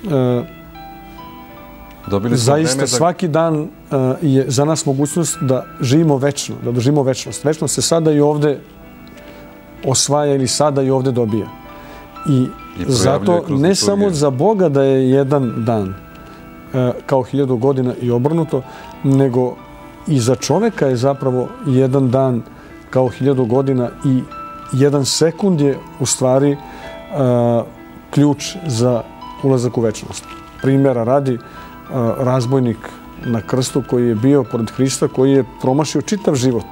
C: zaista svaki dan je za nas mogućnost da živimo večno, da doživimo večnost. Večnost se sada i ovde osvaja ili sada i ovde dobija. I zato ne samo za Boga da je jedan dan kao 1000 godina i obrnuto, nego i za čoveka je zapravo jedan dan kao 1000 godina i 1 sekund je u stvari ključ za ulazak u večnost. Primjera radi, razbojnik na krstu koji je bio pored Hrista, koji je promašio čitav život.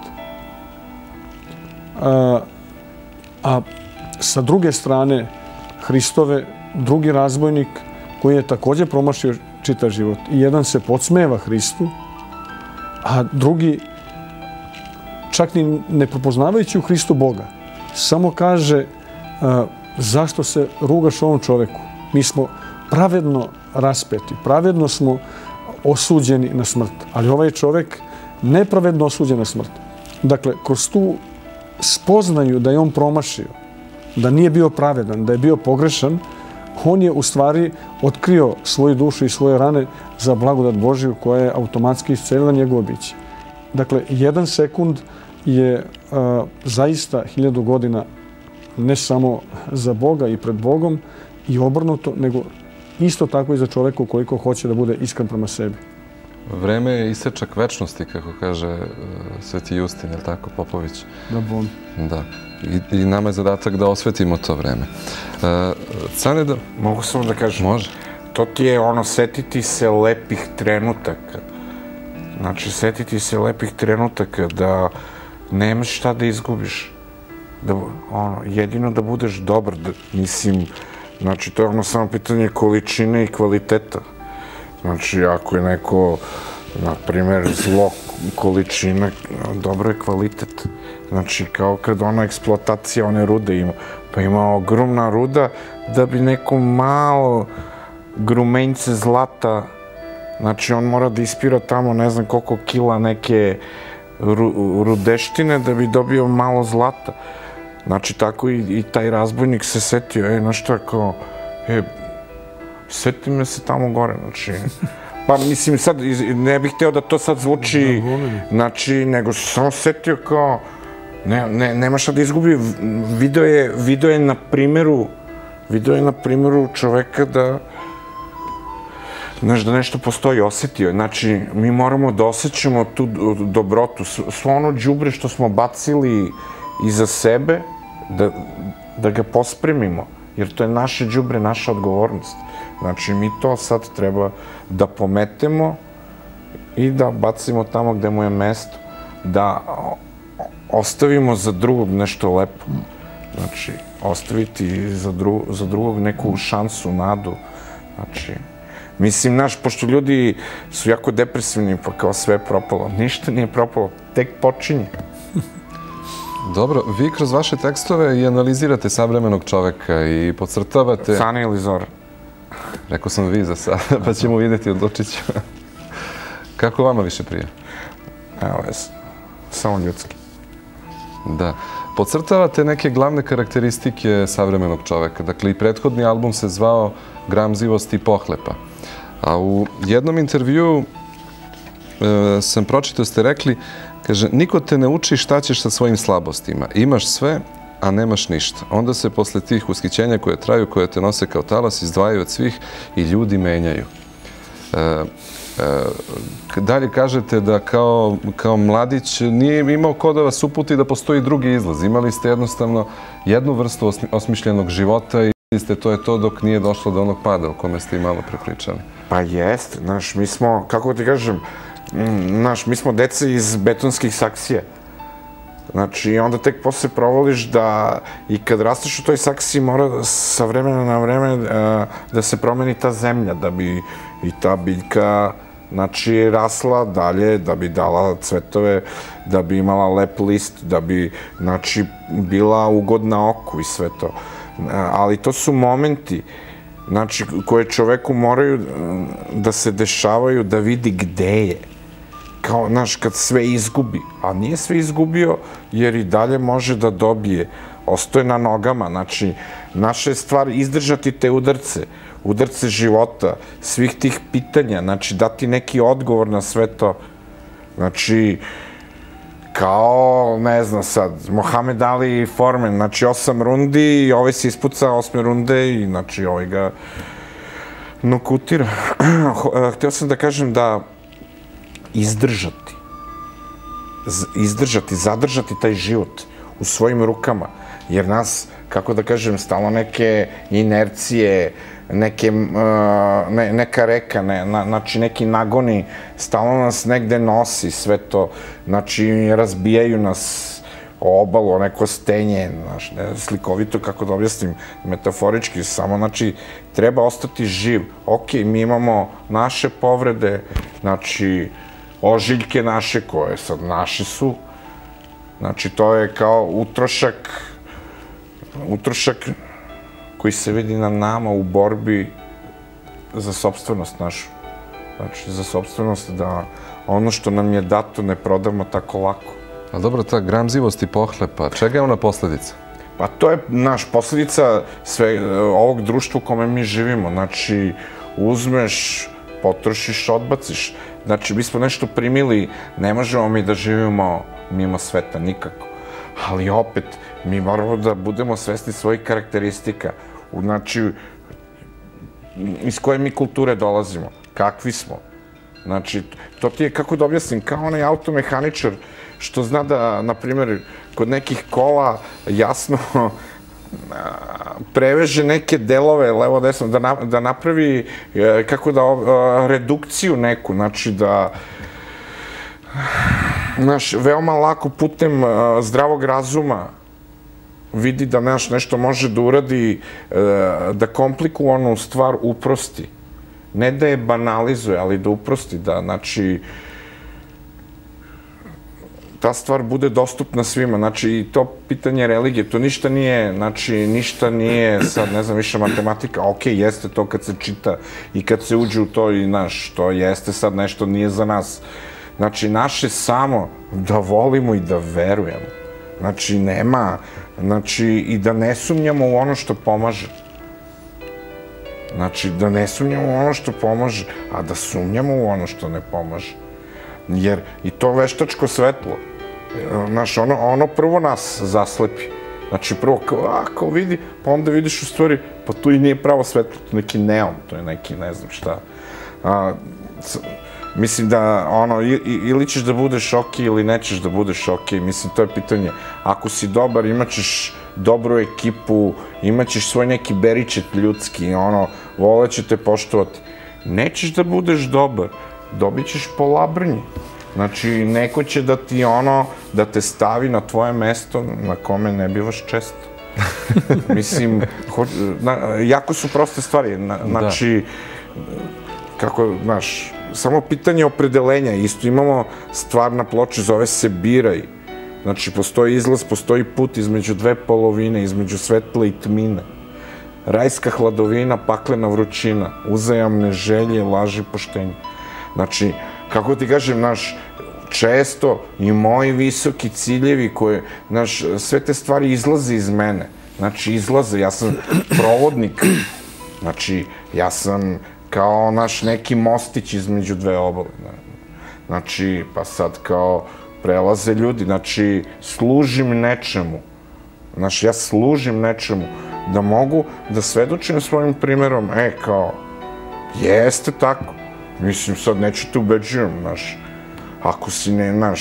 C: A sa druge strane Hristove, drugi razbojnik koji je također promašio čitav život. I jedan se podsmeva Hristu, a drugi, čak ni ne prepoznavajući u Hristu Boga, samo kaže zašto se rugaš ovom čoveku? Mi smo pravedno raspeti, pravedno smo osuđeni na smrt, ali ovaj čovek nepravedno osuđen na smrt. Dakle, kroz tu spoznaju da je on promašio, da nije bio pravedan, da je bio pogrešan, on je u stvari otkrio svoju dušu i svoje rane za blagodat Božiju koja je automatski iscelila njegovo biće. Dakle, 1 sekund je zaista 1000 godina ne samo za Boga i pred Bogom i obrnuto, nego isto tako i za čoveka ukoliko hoće da bude iskren prema sebi.
A: Vreme je isečak večnosti, kako kaže Sveti Justin, je li tako, Popović?
C: Da, bom.
A: Da. I nama je zadatak da osvetimo to vreme. Cane, da...
D: Mogu samo da kažem?
A: Može.
D: To ti je ono, setiti se lepih trenutaka. Znači, setiti se lepih trenutaka da nemaš šta da izgubiš. Jedino da budeš dobar. Mislim, znači, to je ono samo pitanje količine i kvaliteta. Znači, ako je neko, na primjer, zlo količina, dobro je kvalitet. Znači, kao kad ona eksploatacija one rude ima. Pa ima ogromna ruda da bi neko malo grumenjce zlata, znači on mora da ispira tamo ne znam koliko kila neke rudeštine da bi dobio malo zlata. Znači, tako i taj razbojnik se setio, znaš što je kao, seti me se tamo gore, znači, pa mislim sad, ne bih hteo da to sad zvuči, znači, nego se samo setio kao, nema šta da izgubi, video je na primjeru čoveka da, znaš, da nešto postoji, osetio. Znači, mi moramo da osjećamo tu dobrotu, svo ono đubre što smo bacili iza sebe, da ga pospremimo, jer to je naše đubre, naša odgovornost. Znači, mi to sad treba da pometemo i da bacimo tamo gde mu je mesto, da ostavimo za drugog nešto lepo. Znači, ostaviti za drugog neku šansu, nadu. Znači, mislim, pošto ljudi su jako depresivni, pa kao sve je propalo. Ništa nije propalo, tek počinje.
A: Dobro, vi kroz vaše tekstove i analizirate savremenog čoveka i podcrtavate...
D: Sana ili Zora?
A: Rekao sam vi za sada, pa ćemo vidjeti, odlučit ću. Kako vama više prija?
D: Evo, samo ljudski.
A: Da. Podcrtavate neke glavne karakteristike savremenog čoveka. Dakle, i prethodni album se zvao Gramzivost i pohlepa. A u jednom intervjuu sam pročitao, ste rekli, kaže, niko te ne uči šta ćeš sa svojim slabostima. Imaš sve, a nemaš ništa. Onda se posle tih ushićenja koje traju, koje te nose kao talas, izdvajaju od svih i ljudi menjaju. Dalje kažete da kao mladić nije imao ko da vas uputi da postoji drugi izlaz. Imali ste jednostavno jednu vrstu osmišljenog života i ste to je to dok nije došlo do onog pada o kome ste i malo prepričali.
D: Pa jest, znaš, mi smo, kako ti kažem, znaš, mi smo deca iz betonskih saksija. Znači, onda tek posle provoliš da i kad rasteš u toj saksiji mora sa vremena na vreme da se promeni ta zemlja, da bi i ta biljka, znači, rasla dalje, da bi dala cvetove, da bi imala lep list, da bi, znači, bila ugodna oku i sve to. Ali to su momenti, znači, koje čoveku moraju da se dešavaju, da vidi gde je. Kao, znaš, kad sve izgubi, a nije sve izgubio jer i dalje može da dobije, ostoje na nogama, znači, naša je stvar izdržati te udarce života, svih tih pitanja, znači, dati neki odgovor na sve to, znači, kao, ne znam sad, Mohamed Ali i Foreman, znači, 8 rundi i ovaj se ispuca 8 runde i, znači, ovaj ga nokutira. Hteo sam da kažem da izdržati, zadržati taj život u svojim rukama, jer nas, kako da kažem, stalno neke inercije, neka reka, znači neki nagoni, stalno nas negde nosi sve to, znači razbijaju nas o obalu, neko stenje, znaš, slikovito, kako da objasnim, metaforički, samo, znači, treba ostati živ. Ok, mi imamo naše povrede, znači, ožiljke naše, koje sad naše su, znači, to je kao utrošak koji se vidi na nama u borbi za sopstvenost našu. Znači, za sopstvenost da ono što nam je dato ne prodamo tako lako.
A: A dobro, ta gramzivost i pohlepa, čega je ona posledica?
D: Pa to je naš posledica ovog društva u kome mi živimo. Znači, uzmeš, potrošiš, odbaciš. Znači, mi smo nešto primili, ne možemo mi da živimo mimo sveta, nikako. Ali opet, mi moramo da budemo svesni svojih karakteristika. Znači, iz koje mi kulture dolazimo, kakvi smo. Znači, to ti je, kako da objasnim, kao onaj automehaničar što zna da, na primjer, kod nekih kola jasno preveže neke delove levo-desno, da napravi, kako da, redukciju neku, znači da, znaš, veoma lako putem zdravog razuma vidi da nešto može da uradi, da komplikovanu stvar uprosti. Ne da je banalizuje, ali da uprosti, da, znači, ta stvar bude dostupna svima. Znači, i to pitanje religije, to ništa nije, znači, ništa nije sad, ne znam, više matematika. Ok, jeste to kad se čita i kad se uđe u to i, znaš, to jeste sad nešto, nije za nas. Znači, naše samo da volimo i da verujemo. Znači, nema, znači, i da ne sumnjamo u ono što pomaže. Znači, da ne sumnjamo u ono što pomaže, a da sumnjamo u ono što ne pomaže. Jer i to veštačko svetlo, znaš, ono prvo nas zaslepi. Znači, prvo, kao vidi, pa onda vidiš u stvari, pa tu i nije pravo svetlo, to je neki neon, to je neki, ne znam šta. Mislim da, ili ćeš da budeš ok, ili nećeš da budeš ok, mislim, to je pitanje. Ako si dobar, imaćeš dobru ekipu, imaćeš svoj neki beričet ljudski, voleće te poštovati. Nećeš da budeš dobar, dobit ćeš po labrnji. Znači, neko će da ti da te stavi na tvoje mesto na kome ne bivaš često. Mislim, jako su proste stvari. Znači, kako, znaš, samo pitanje opredelenja. Isto imamo stvar na ploči, zove se Biraj. Znači, postoji izlaz, postoji put između dve polovine, između svetle i tmine. Rajska hladovina, paklena vrućina, uzajamne želje, laži, poštenje. Znači, kako ti kažem, često i moji visoki ciljevi koje, sve te stvari izlaze iz mene. Znači, izlaze, ja sam provodnik. Znači, ja sam kao neki mostić između dve obale. Znači, pa sad kao prelaze ljudi, znači, služim nečemu. Znači, ja služim nečemu da mogu da svedočim svojim primjerom, kao, jeste tako. Mislim, sad neću te ubeđujem, znaš, ako si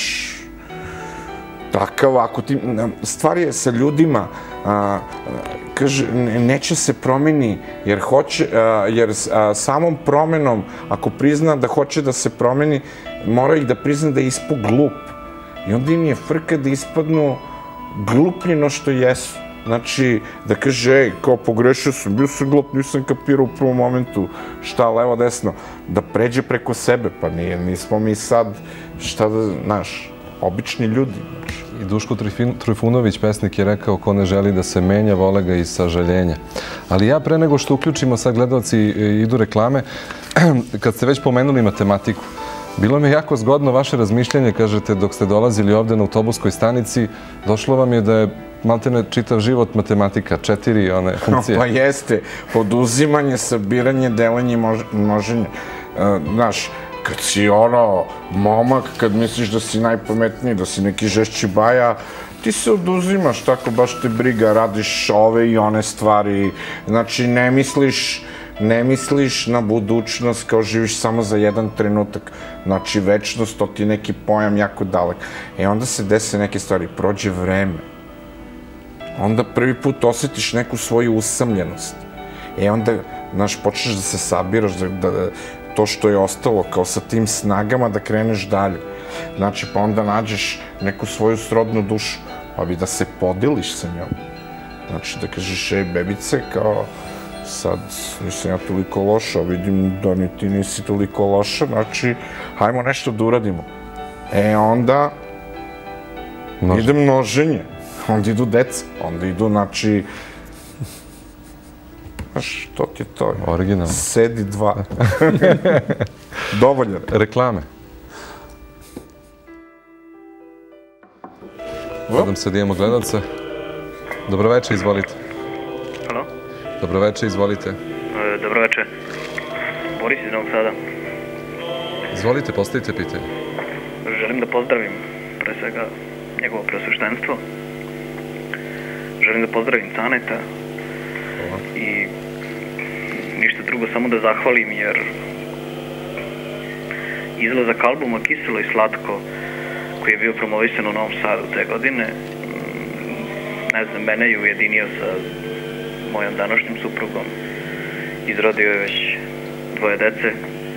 D: takav, ako ti, stvar je sa ljudima, kaže, neće se promeni, jer samom promenom, ako prizna da hoće da se promeni, mora ih da prizna da je ispao glup. I onda im je frka da ispadnu gluplji no što jesu. Znači, da kaže, kao pogrešio sam, bio sam glup, nisam kapirao u prvom momentu šta, levo, desno, da pređe preko sebe, pa nismo mi sad, šta da, znaš, obični ljudi.
A: I Duško Trifunović, pesnik, je rekao ko ne želi da se menja, vole ga iz sažaljenja. Ali ja pre nego što uključimo, sad gledalci idu reklame, kad ste već pomenuli matematiku, bilo mi je jako zgodno vaše razmišljanje, kažete, dok ste dolazili ovde na autobuskoj stanici, došlo vam je da je maltene čitav život matematika, 4 one funkcije.
D: Pa jeste, oduzimanje, sabiranje, delanje i množenje. Znaš, kad si momak, kad misliš da si najpametniji, da si neki žešći baja, ti se oduzimaš, tako baš te briga, radiš ove i one stvari. Znači, ne misliš na budućnost kao živiš samo za jedan trenutak. Znači, večnost, to ti je neki pojam jako dalek. Onda se dese neke stvari, prođe vreme. Onda prvi put osjetiš neku svoju usamljenost. Onda, znaš, počneš da se sabiraš, da to što je ostalo, kao sa tim snagama da kreneš dalje. Znači, pa onda nađeš neku svoju srodnu dušu, pa bi da se podeliš sa njom. Znači, da kažeš, bebice, kao, sad nisam ja toliko loša, vidim da ni ti nisi toliko loša, znači, hajmo nešto da uradimo. Onda ide množenje, onda idu deca, onda idu, znači, znaš, to ti je to.
A: Originalno.
D: Sedi 2. Dovoljan.
A: Reklame. Nadam se da imamo gledalce. Dobroveče, izvolite.
E: Halo?
A: Dobroveče, izvolite.
E: Dobroveče. Boris iz Novog Sada.
A: Izvolite, postavite pitanje.
E: Želim da pozdravim, pre svega, njegovo presveštenstvo. Želim da pozdravim Caneta. I ništa drugo, samo da zahvalim, jer izlazak albuma Kiselo i slatko, koji je bio promovisan u Novom Sadu te godine, ne znam, mene je ujedinio sa mojom današnjim suprugom. Izrodio je već 2 dece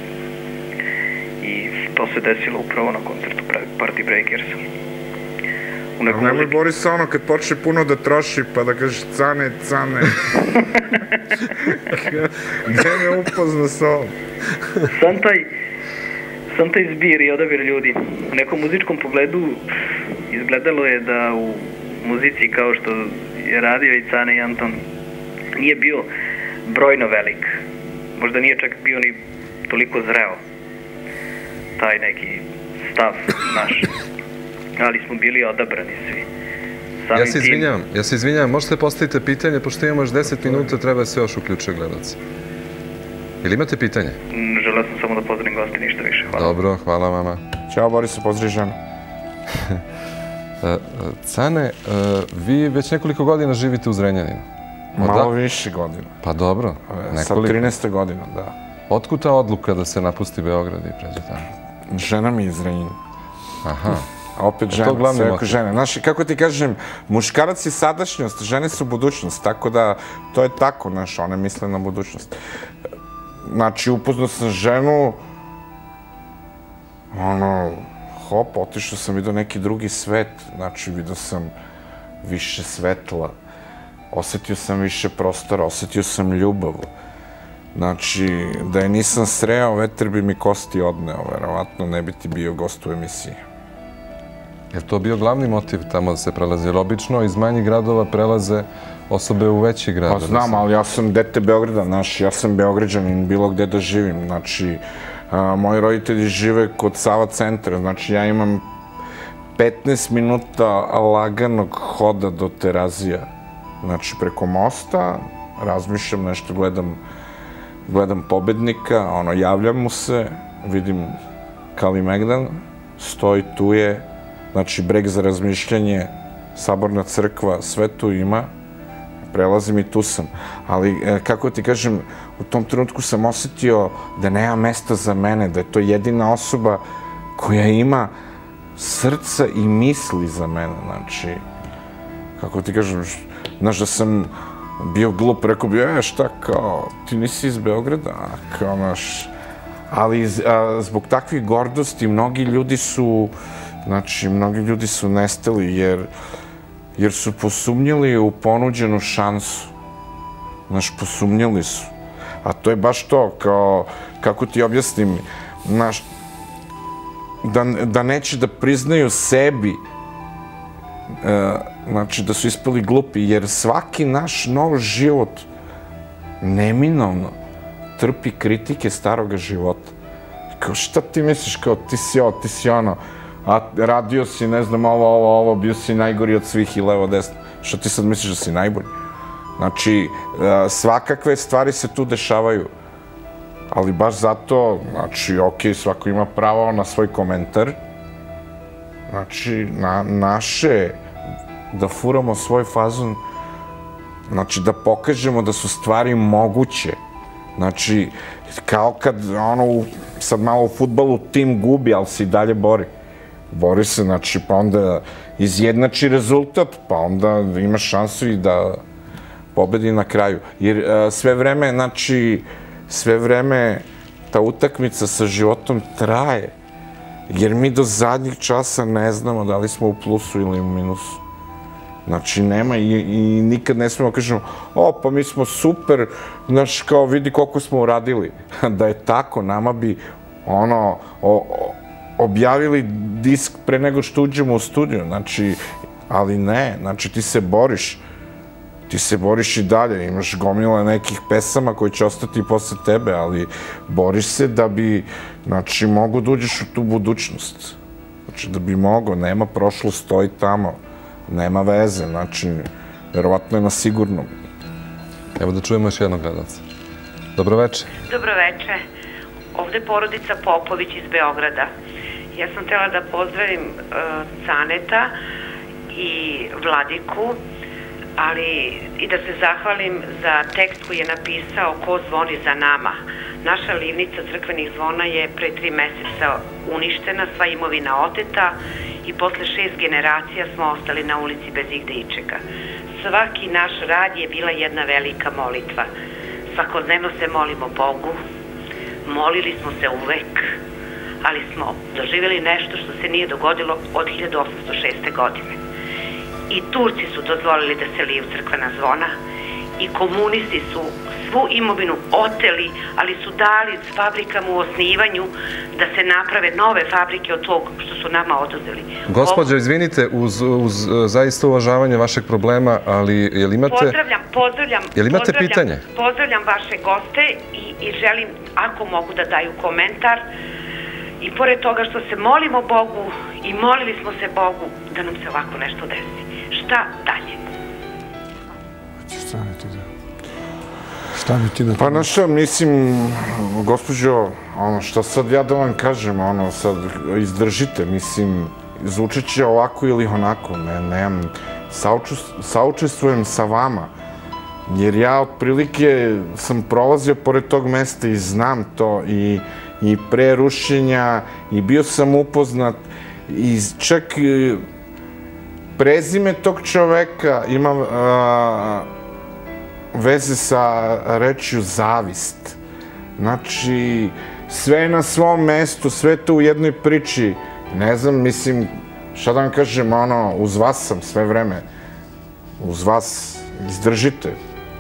E: i to se desilo upravo na koncertu Party Breakersa.
D: Nemoj Borisa kad počne puno da troši pa da kažeš cane, cane. Gde me upozna s ovom?
E: Sam taj zbir i odabir ljudi. U nekom muzičkom pogledu izgledalo je da u muzici, kao što je radio i Cane i Anton, nije bio brojno velik. Možda nije čak bio ni toliko zreo taj neki stav naš. Ali smo bili odabrani svi.
A: Ja se izvinjavam, možete postaviti pitanje, pošto imamo još 10 minuta, treba se još uključiti gledalci. Ili imate pitanje?
E: Želeo sam samo da pozdravim goste, ništa više. Hvala.
A: Dobro, hvala vama.
D: Ćao Boris, pozdrav žena.
A: Cane, vi već nekoliko godina živite u Zrenjaninu.
D: Malo više godina.
A: Pa dobro.
D: Sa 13. godina, da.
A: Otkud ta odluka da se napusti Beograd i pređe tamo?
D: Žena mi je iz Zrenjanina.
A: Aha.
D: A opet žena, sve oko žene. Znaš, kako ti kažem, muškarac je sadašnjost, žene su budućnost, tako da to je tako, znaš, one misle na budućnost. Znači, upoznao sam ženu, hop, otišao sam, vidio neki drugi svet, znači, vidio sam više svetla, osetio sam više prostora, osetio sam ljubav. Znači, da je nisam sreo, veter bi mi kosti odneo, verovatno ne bi ti bio gost u emisiji.
A: Je to bio glavni motiv tamo da se prelazi? Jer obično iz manjih gradova prelaze osobe u veći grad.
D: Pa znam, ali ja sam dete Beograda, znaš, ja sam Beograđanin, bilo gde da živim, znači, Moji roditelji žive kod Sava centra, znači ja imam 15 minuta laganog hoda do Terazija. Znači, preko mosta, razmišljam nešto, gledam pobednika, javljam mu se, vidim Kalimegdan, stoji, tu je, znači, breg za razmišljanje, Saborna crkva, sve tu ima, prelazim i tu sam. Ali, kako ti kažem, u tom trenutku sam osetio da nema mesta za mene, da je to jedina osoba koja ima srca i misli za mene, znači, kako ti kažem, znaš da sam bio glup, rekao bi, šta, kao, ti nisi iz Beograda, kao, znaš, ali zbog takvih gordosti mnogi ljudi su nestali, jer su posumnjali u ponuđenu šansu, znaš, posumnjali su, a to je baš to, kao, kako ti objasnim, znaš, da neće da priznaju sebi, znači da su ispali glupi, jer svaki naš nov život neminovno trpi kritike staroga života. Kao, šta ti misliš, kao, ti si ovo, ti si ono, a radio si, ne znam, ovo, bio si najgori od svih i levo, desno. Šta ti sad misliš da si najbolji? Znači, svakakve stvari se tu dešavaju. Ali baš zato, znači, okej, svako ima pravo na svoj komentar. Znači, naše da furamo svoj fazon, znači, da pokažemo da su stvari moguće. Znači, kao kad, sad malo u fudbalu tim gubi, ali se i dalje bori. Bori se, znači, pa onda izjednači rezultat, pa onda ima šansu i da pobedi na kraju. Jer sve vreme ta utakmica sa životom traje. Jer mi do zadnjih časa ne znamo da li smo u plusu ili u minusu. Znači, nema i nikad ne smemo kažemo, pa mi smo super, znaš, kao vidi koliko smo uradili. Da je tako, nama bi, objavili disk pre nego što uđemo u studiju, znači, ali ne, znači, ti se boriš i dalje, imaš gomila nekih pesama koji će ostati posle tebe, ali boriš se da bi, znači, mogo da uđeš u tu budućnost. Znači, da bi mogo, nema prošlo, stoji tamo, nema veze, znači, verovatno je na sigurnom.
A: Evo da čujemo još jednog gledalca. Dobroveče.
F: Dobroveče. Ovde je porodica Popović iz Beograda. Ja sam htjela da pozdravim Caneta i Vladiku, ali i da se zahvalim za tekst koji je napisao Ko zvoni za nama. Naša livnica crkvenih zvona je pre 3 meseca uništena, sva imovina oteta i posle 6 generacija smo ostali na ulici bez igde ičega. Svaki naš rad je bila jedna velika molitva. Svakodnevno se molimo Bogu, molili smo se uvek, ali smo doživjeli nešto što se nije dogodilo od 1806. godine. I Turci su dozvolili da se liju crkvena zvona i komunisti su svu imovinu oteli, ali su dali fabrikama u osnivanju da se naprave nove fabrike od tog što su nama oduzeli.
A: Gospođo, izvinite, uz zaista uvažavanje vašeg problema, ali je li imate... Pozdravljam pitanje?
F: Pozdravljam vaše goste i želim, ako mogu, da daju komentar. I pored toga što se molimo Bogu i molili smo se Bogu da nam se ovako nešto desi. Šta dalje?
C: Šta bi ti da...
D: Pa na što, mislim, gospođo, šta sad ja da vam kažem, sad izdržite, mislim, zvučit će ovako ili onako, nemam, saučestvujem sa vama, jer ja otprilike sam prolazio pored tog mesta i znam to i pre rušenja i bio sam upoznat i čak prezime tog čoveka ima veze sa rečju zavist. Znači, sve je na svom mestu, sve to u jednoj priči. Ne znam, mislim, šta da vam kažem, uz vas sam sve vreme. Uz vas izdržite.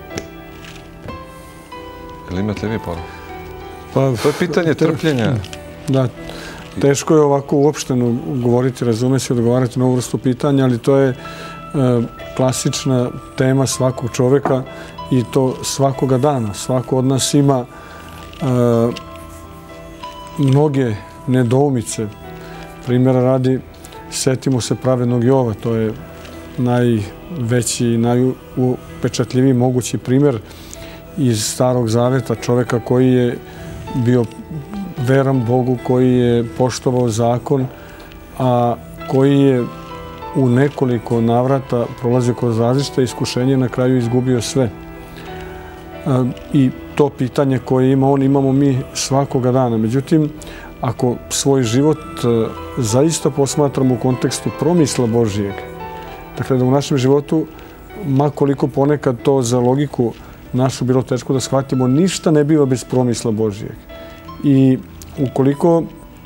A: Ili imate vi poruku? To je pitanje trpljenja.
C: Da, teško je ovako uopšteno govoriti, razume se, odgovarati na ovu vrstu pitanja, ali to je klasična tema svakog čoveka i to svakoga dana. Svako od nas mnoge nedoumice. Primjera radi, setimo se pravednog Jova, to je najveći i najupečatljiviji mogući primjer iz Starog Zaveta, čoveka koji je bio veran Bogu, koji je poštovao zakon, a koji je u nekoliko navrata prolazio kroz različite iskušenje i na kraju izgubio sve. I to pitanje koje ima on, imamo mi svakoga dana. Međutim, ako svoj život zaista posmatramo u kontekstu promisla Božijeg, dakle da u našem životu, makoliko ponekad to za logiku našu bilo teško da shvatimo, ništa ne biva bez promisla Božijeg. I ukoliko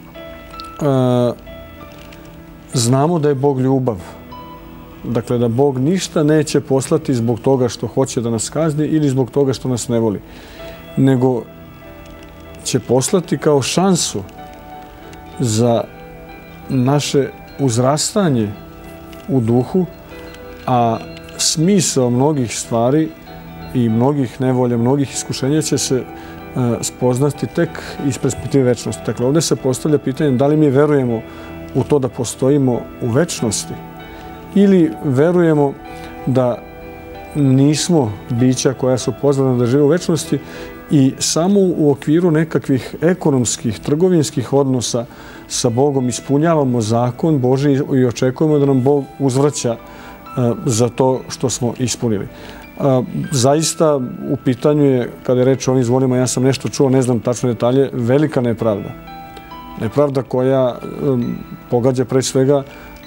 C: znamo da je Bog ljubav, dakle da Bog ništa neće poslati zbog toga što hoće da nas kazni ili zbog toga što nas ne voli, nego će poslati kao šansu za naše uzrastanje u duhu, a smisao mnogih stvari i mnogih nevolja, mnogih iskušenja će se spoznati tek iz perspektive večnosti. Dakle, ovdje se postavlja pitanje da li mi verujemo u to da postojimo u večnosti ili verujemo da nismo bića koja su pozvana da žive u večnosti i samo u okviru nekakvih ekonomskih, trgovinskih odnosa sa Bogom ispunjavamo zakon Božji i očekujemo da nam Bog uzvraća za to što smo ispunili. Zaista u pitanju je, kada je reč o ovim zvonima, ja sam nešto čuo, ne znam tačno detalje, velika nepravda. Nepravda koja pogađa pre svega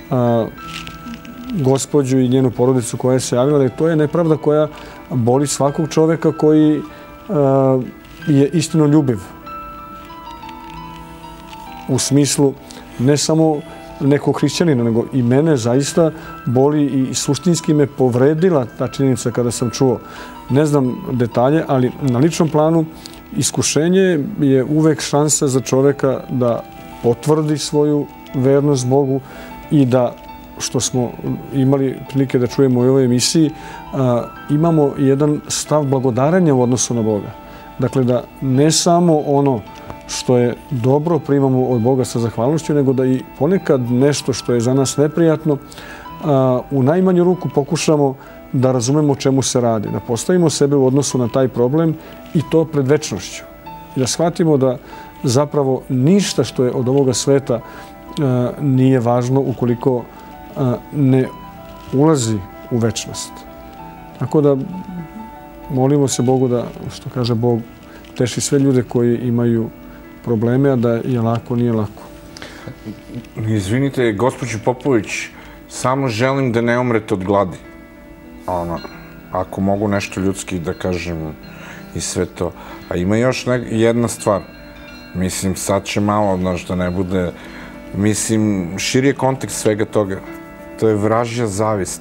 C: gospođu i njenu porodicu koja se javila, ali to je nepravda koja boli svakog čoveka koji je istinoljubiv. U smislu ne samo nekog hrišćanina, nego i mene zaista boli i suštinski me povredila ta činjenica kada sam čuo. Ne znam detalje, ali na ličnom planu iskušenje je uvek šansa za čoveka da potvrdi svoju vernost Bogu i da, što smo imali prilike da čujemo u ovoj emisiji, imamo jedan stav blagodaranja u odnosu na Boga. Dakle, da ne samo ono što je dobro primamo od Boga sa zahvalnošću, nego da i ponekad nešto što je za nas neprijatno u najmanju ruku pokušamo da razumemo o čemu se radi, da postavimo sebe u odnosu na taj problem i to pred večnošću. I da shvatimo da zapravo ništa što je od ovoga sveta nije važno ukoliko ne ulazi u večnost. Tako da molimo se Bogu da, što kaže Bog, teši sve ljude koji imaju probleme, a da je lako, nije lako.
D: Izvinite, gospođo Popović, samo želim da ne umrete od gladi. Ako mogu nešto ljudski da kažem i sve to. A ima još jedna stvar. Mislim, sad će malo, da ne bude... Mislim, širi je kontekst svega toga. To je vražja zavist.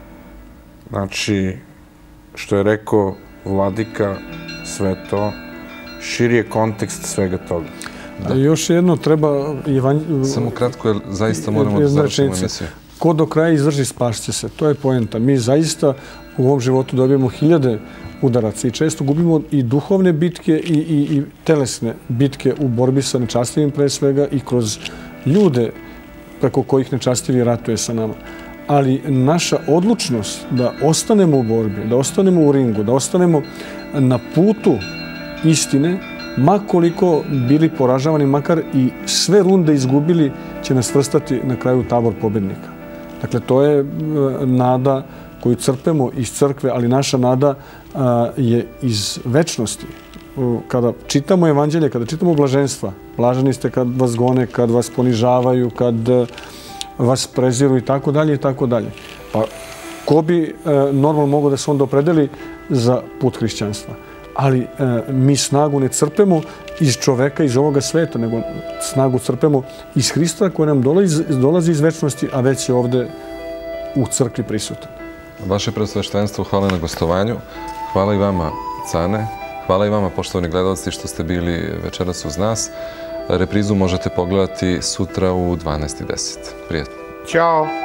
D: Znači, što je rekao Vladika, sve to, širi je kontekst svega toga.
C: Još jedno treba...
A: Samo kratko, jer zaista moramo da završimo emisiju.
C: Ko do kraja izdrži, spašće se. To je poenta. Mi zaista u ovom životu dobijemo hiljade udaraca i često gubimo i duhovne bitke i telesne bitke u borbi sa nečastivim pre svega i kroz ljude preko kojih nečastivi ratuje sa nama. Ali naša odlučnost da ostanemo u borbi, da ostanemo u ringu, da ostanemo na putu istine, makoliko bili poražavani, makar i sve runde izgubili, će nas svrstati na kraju tabor pobednika. Dakle, to je nada koju crpemo iz crkve, ali naša nada je iz večnosti. Kada čitamo evanđelje, kada čitamo blaženstva, blaženi ste kad vas gone, kad vas ponižavaju, kad vas preziru i tako dalje i tako dalje. Pa ko bi normalno mogao da se onda opredeli za put hrišćanstva? Ali mi snagu ne crpemo iz čoveka, iz ovoga sveta, nego snagu crpemo iz Hrista koji nam dolazi iz večnosti, a već je ovde u crkvi prisutan.
A: Vaše preosveštenstvo, hvala na gostovanju. Hvala i vama, Cane. Hvala i vama, poštovani gledalci, što ste bili večeras uz nas. Reprizu možete pogledati sutra u 12:10. Prijatno.
D: Ćao!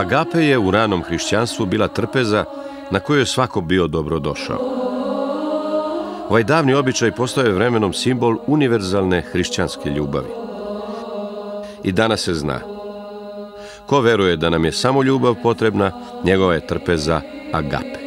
B: Agape je u ranom hrišćanstvu bila trpeza na kojoj je svako bio dobrodošao. Ovaj davni običaj postao je vremenom simbol univerzalne hrišćanske ljubavi. I danas se zna. Ko veruje da nam je samo ljubav potrebna, njegova je trpeza agape.